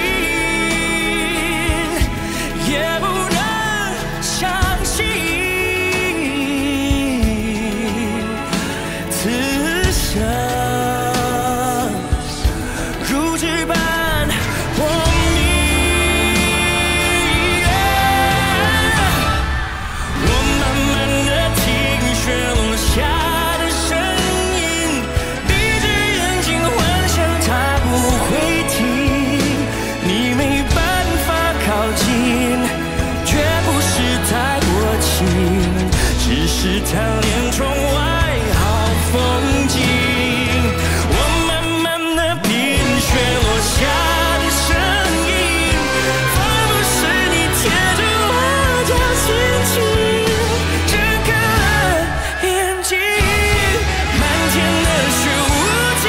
也不能相信，此生如纸般薄命。我慢慢地听雪落下的声音，闭着眼睛幻想它不会停，你没办法靠近，却不是太薄情，只是贪恋窗外好风景。我慢慢地品雪落下的声音，仿佛是你贴着我脚轻轻睁开了眼睛，漫天的雪无情，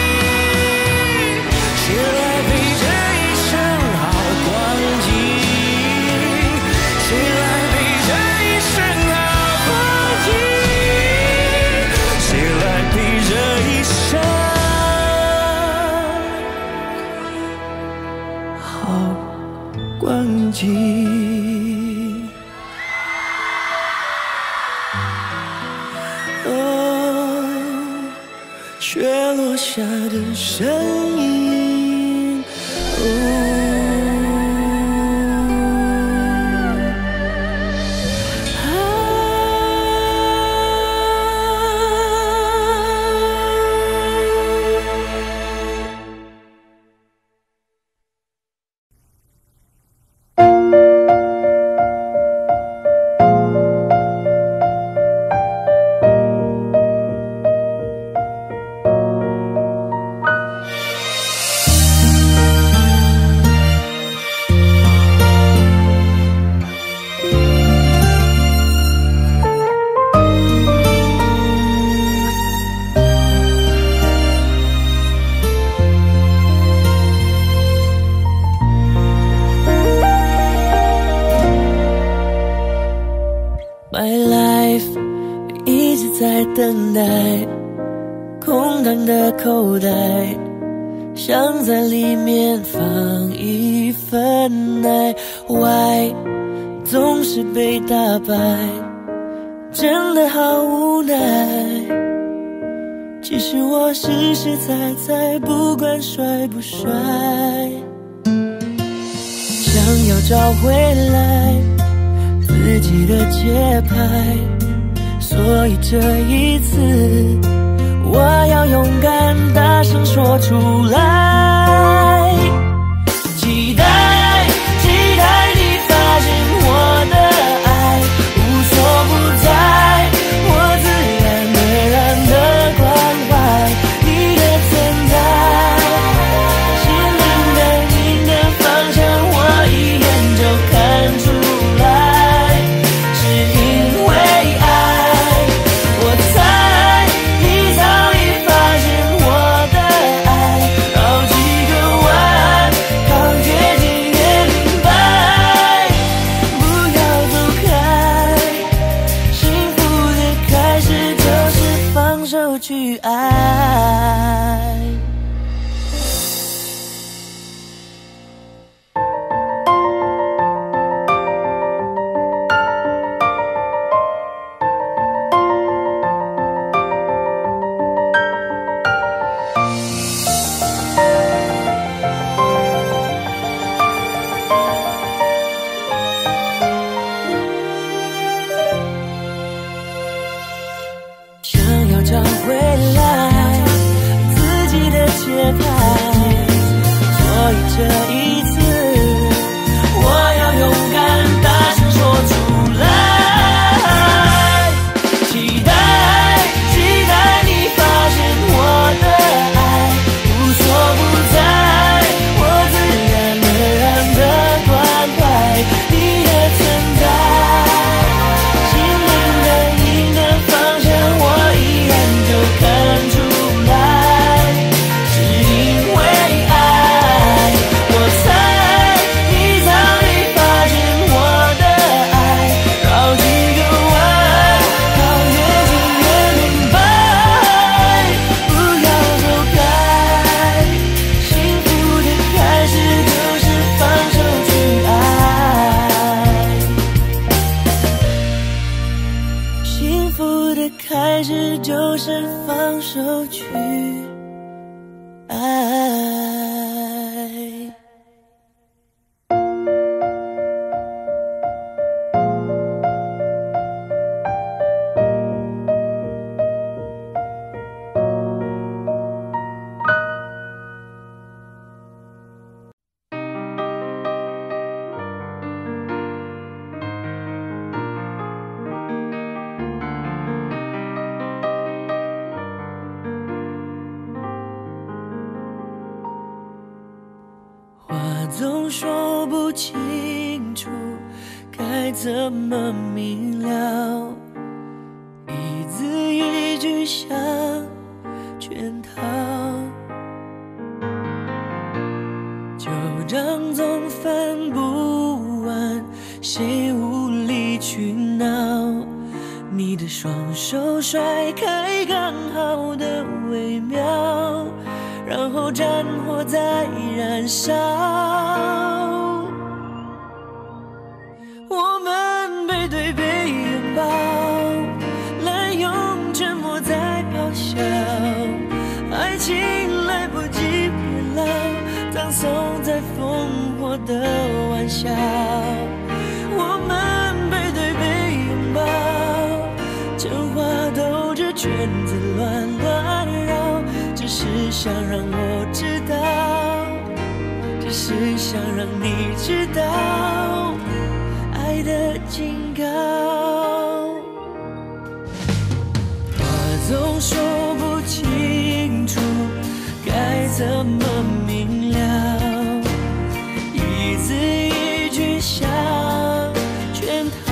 谁来陪这一生好光景？谁来陪这一生好光景？谁来陪这一生好光景？哦，雪落下的声音，My life 一直在等待，空荡的口袋， 想在里面放一份爱，外总是被打败，真的好无奈。其实我实实在在，不管帅不帅，想要找回来自己的节拍，所以这一次我要勇敢大声说出来，期待期待你发现我的爱无所不在，我自然而然的关怀你的存在，心灵的你的方向我一眼就看出来，是因为爱，我猜你早已发现我的爱，绕几个弯，靠越近越明白，不要走开，幸福的开始就是放手去爱。想要找回来自己的节拍，所以这一次我要勇敢大声说出来，期待期待你发现我的爱无所不在，我自然而然的关怀你的存在，心灵的你的方向我一眼就看出来，是因为爱，我猜你早已发现我的爱，绕几个弯，靠越近越明白，不要走开，幸福的开始就是放手去爱，幸福的开始就是放手去爱。话总说不清楚，该怎么明了，一字一句像圈套，旧账总翻不完，谁无理取闹，你的双手甩开刚好的微妙，然后战火在燃烧，我们背对背拥抱，滥用沉默在咆哮，爱情来不及变老，葬送在烽火的玩笑，我们背对背拥抱，真话兜着圈子乱乱绕，只是想让我知道，只是想让你知道爱的警告，话总说不清楚，该怎么明了，一字一句像圈套，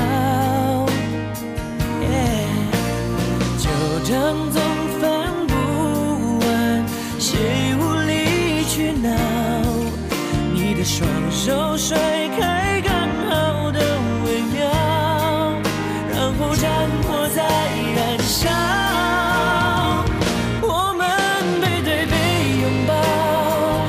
旧账总翻不完，谁无理取闹，你的双手甩开刚好的微妙，然后战火在燃烧，我们背对背拥抱，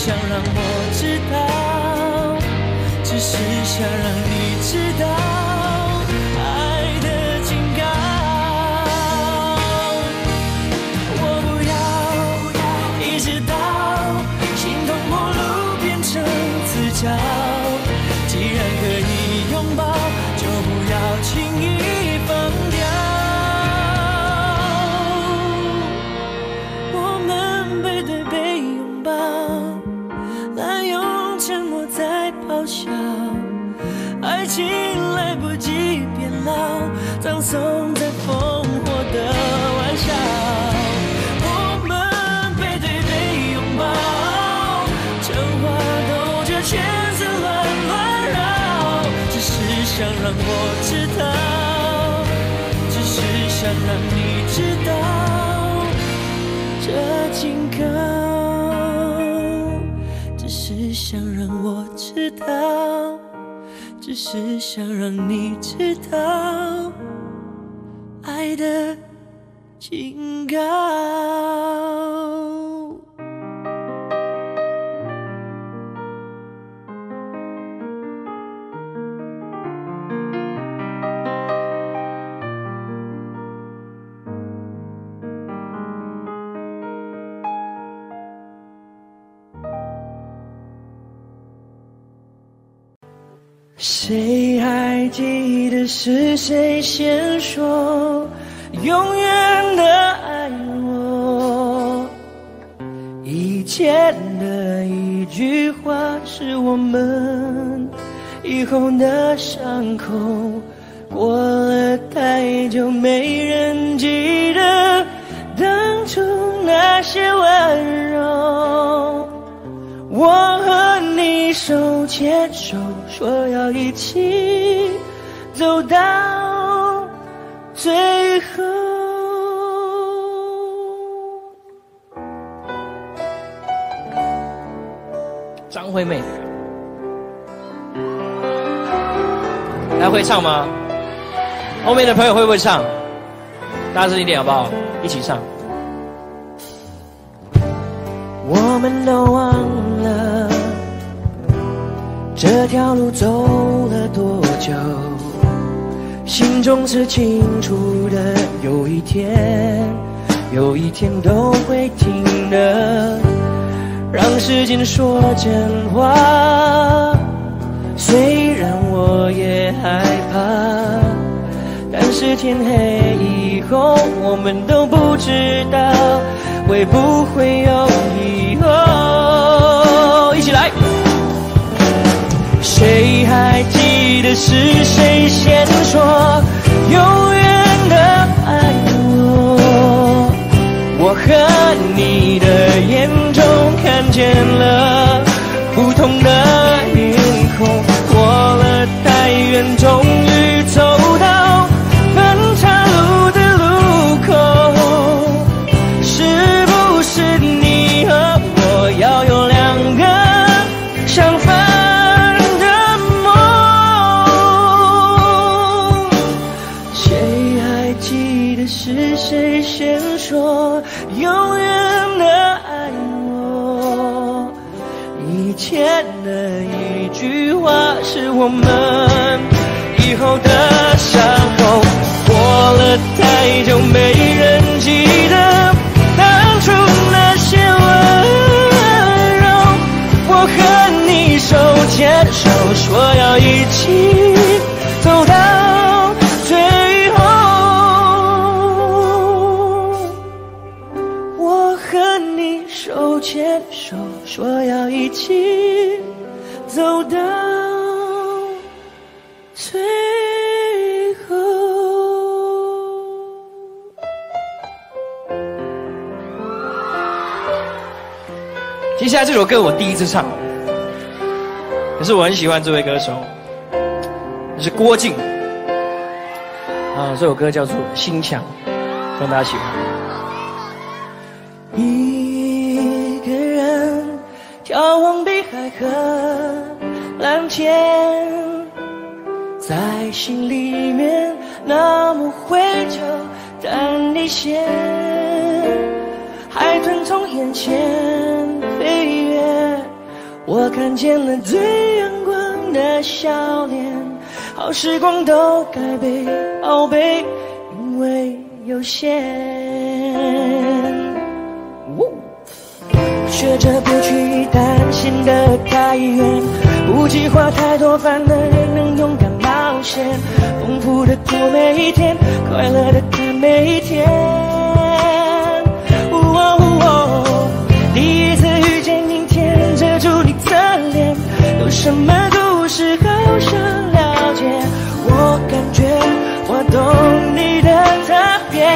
想让我知道，只是想让你知道爱的警告。我不要一直到形同陌路变成死角，既然可以拥抱，就不要轻易放掉。我们背对背拥抱，滥用沉默在咆哮，爱情来不及变老，葬送在烽火的玩笑。我们背对背拥抱，成话兜着圈子乱乱绕，只是想让我知道，只是想让你知道这警告，只是想让我知道，只是想让你知道爱的警告。谁还记得是谁先说永远的爱我？以前的一句话是我们以后的伤口，过了太久没人记得当初那些温柔。我和你手牵手，说要一起走到最后。 张惠妹，大家会唱吗？后面的朋友会不会唱？大声一点好不好？一起唱。 我们都忘了这条路走了多久，心中是清楚的，有一天有一天都会停的。让时间说真话，虽然我也害怕，但是天黑以后我们都不知道会不会有以后。一起来，谁还记得是谁先说永远的爱我？我和你的眼中看见了不同的脸孔，过了太远，终于走到分岔路的路口。是不是你和我要有两个相反的梦？谁还记得是谁先说永远的爱我？以前的一句话是我们以后的伤口，过了太久没人记得当初那些温柔。我和你手牵手，说要一起走到最后。我和你手牵手，说要一起走到最后。 接下来这首歌我第一次唱，可是我很喜欢这位歌手，是郭靖啊。这首歌叫做《心墙》，希望大家喜欢。 一个人眺望碧海和蓝天，在心里面那么灰就淡一些，海豚从眼前飞跃， 我看见了最阳光的笑脸，好时光都该被宝贝，因为有限。学着不去担心的太远，不计划太多烦恼，也能勇敢冒险，丰富的过每一天，快乐的看每一天。哦哦，第一次遇见阴天，遮住你的脸，有什么故事好想了解？我感觉我懂你的特别，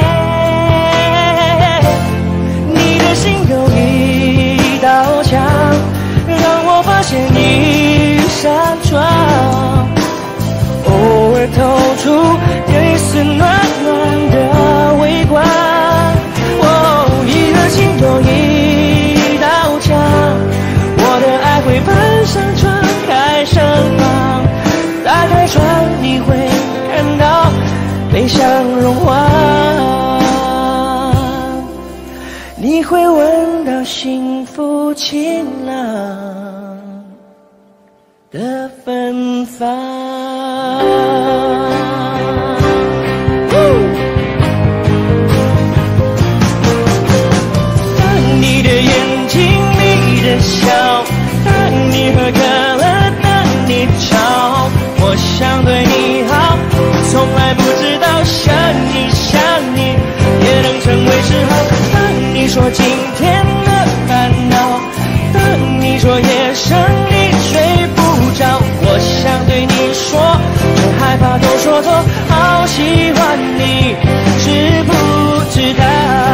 你的心有一道墙，让我发现一扇窗，偶尔透出一丝暖暖的微光。哦，你的心有一道墙，我的爱会搬上窗开身旁，打开窗你会看到悲伤融化，你会闻到幸福晴朗的芬芳。当你的眼睛，你的笑，当你喝可乐，当你吵，我想对你好，从来不知道想你想你也能成为嗜好。当你说今天的烦恼，当你说夜深你睡不着，我想对你说，却害怕都说错，好喜欢你，知不知道？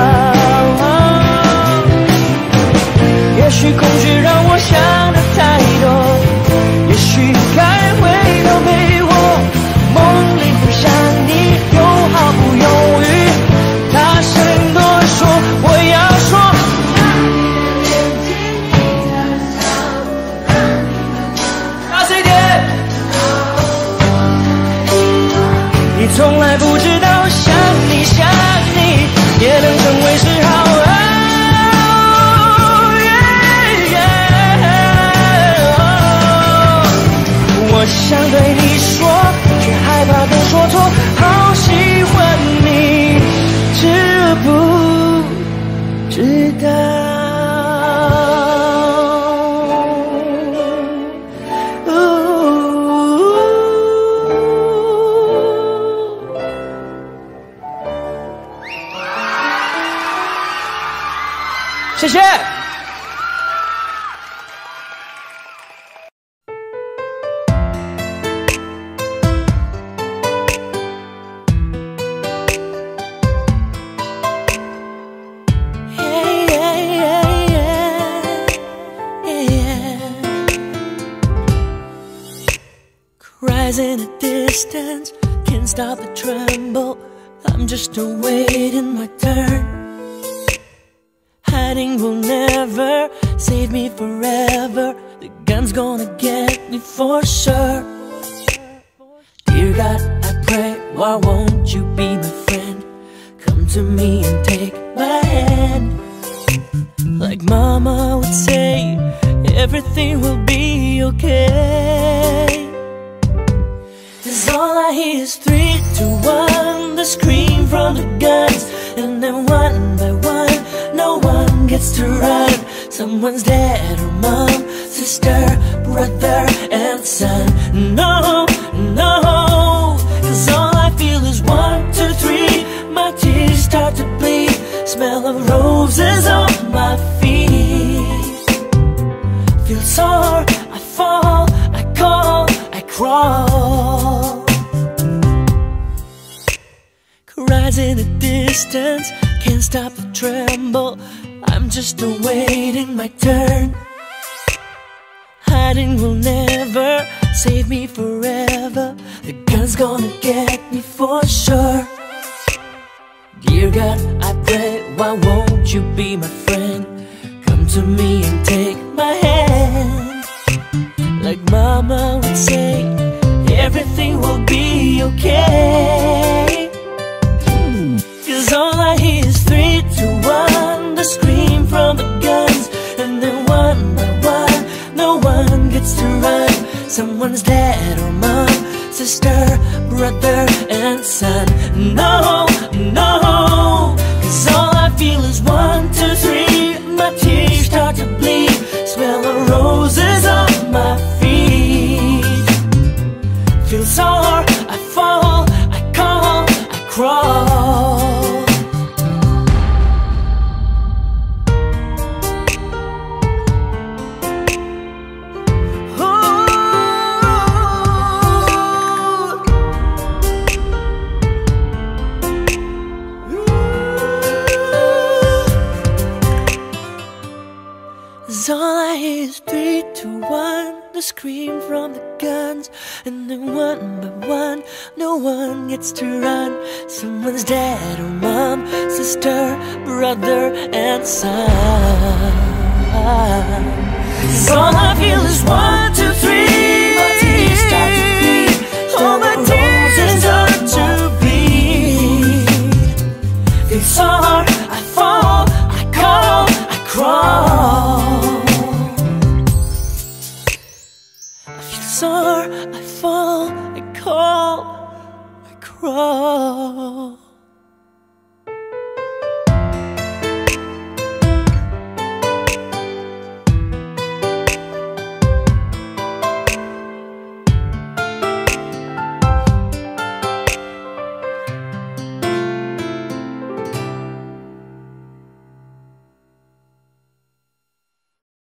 也许恐惧让我想的太多，也许该回头陪我，梦里会想你，又毫不犹豫大声地说，我要说，大声一点，你从来不知道想你想你也能成为嗜好。我想对你说，却害怕都说错，好喜欢你，知不知道？谢谢。Cries in the distance, can't stop the tremble, I'm just awaiting my turn. Hiding will never save me forever, the gun's gonna get me for sure. Dear God, I pray, why won't you be my friend? Come to me and take my hand. Like Mama would say, everything will be okay. Cause all I hear is three, two, one, the scream from the guns. And then one by one, no one gets to run. Someone's dead, or mom, sister, brother, and son. No, no, cause all I feel is one, two, three. My tears start to bleed, smell of roses on my feet. Feel sore, I fall, I call, I crawl. Cries in the distance, can't stop the tremble, I'm just awaiting my turn. Hiding will never save me forever, the gun's gonna get me for sure. Dear God, I pray, why won't you be my friend? Come to me and take my hand. Like Mama would say, everything will be okay. Cause all I hear is three, two, one, the scream from the guns. And then one by one, no one Someone's dead or mom, sister, brother, and son. No, no, cause all I feel is one, two, three. My tears start to bleed. Smell the roses on my feet. Feel so hard, I fall, I call, I crawl. All I hear is three, two, one. The scream from the guns, and then one by one, no one gets to run. Someone's dead, or mom, sister, brother, and son. All I feel is one, two, three. My tears start to bleed. All my tears start to bleed. It's so hard, I fall, I call, I crawl. I fall, I call, I crawl.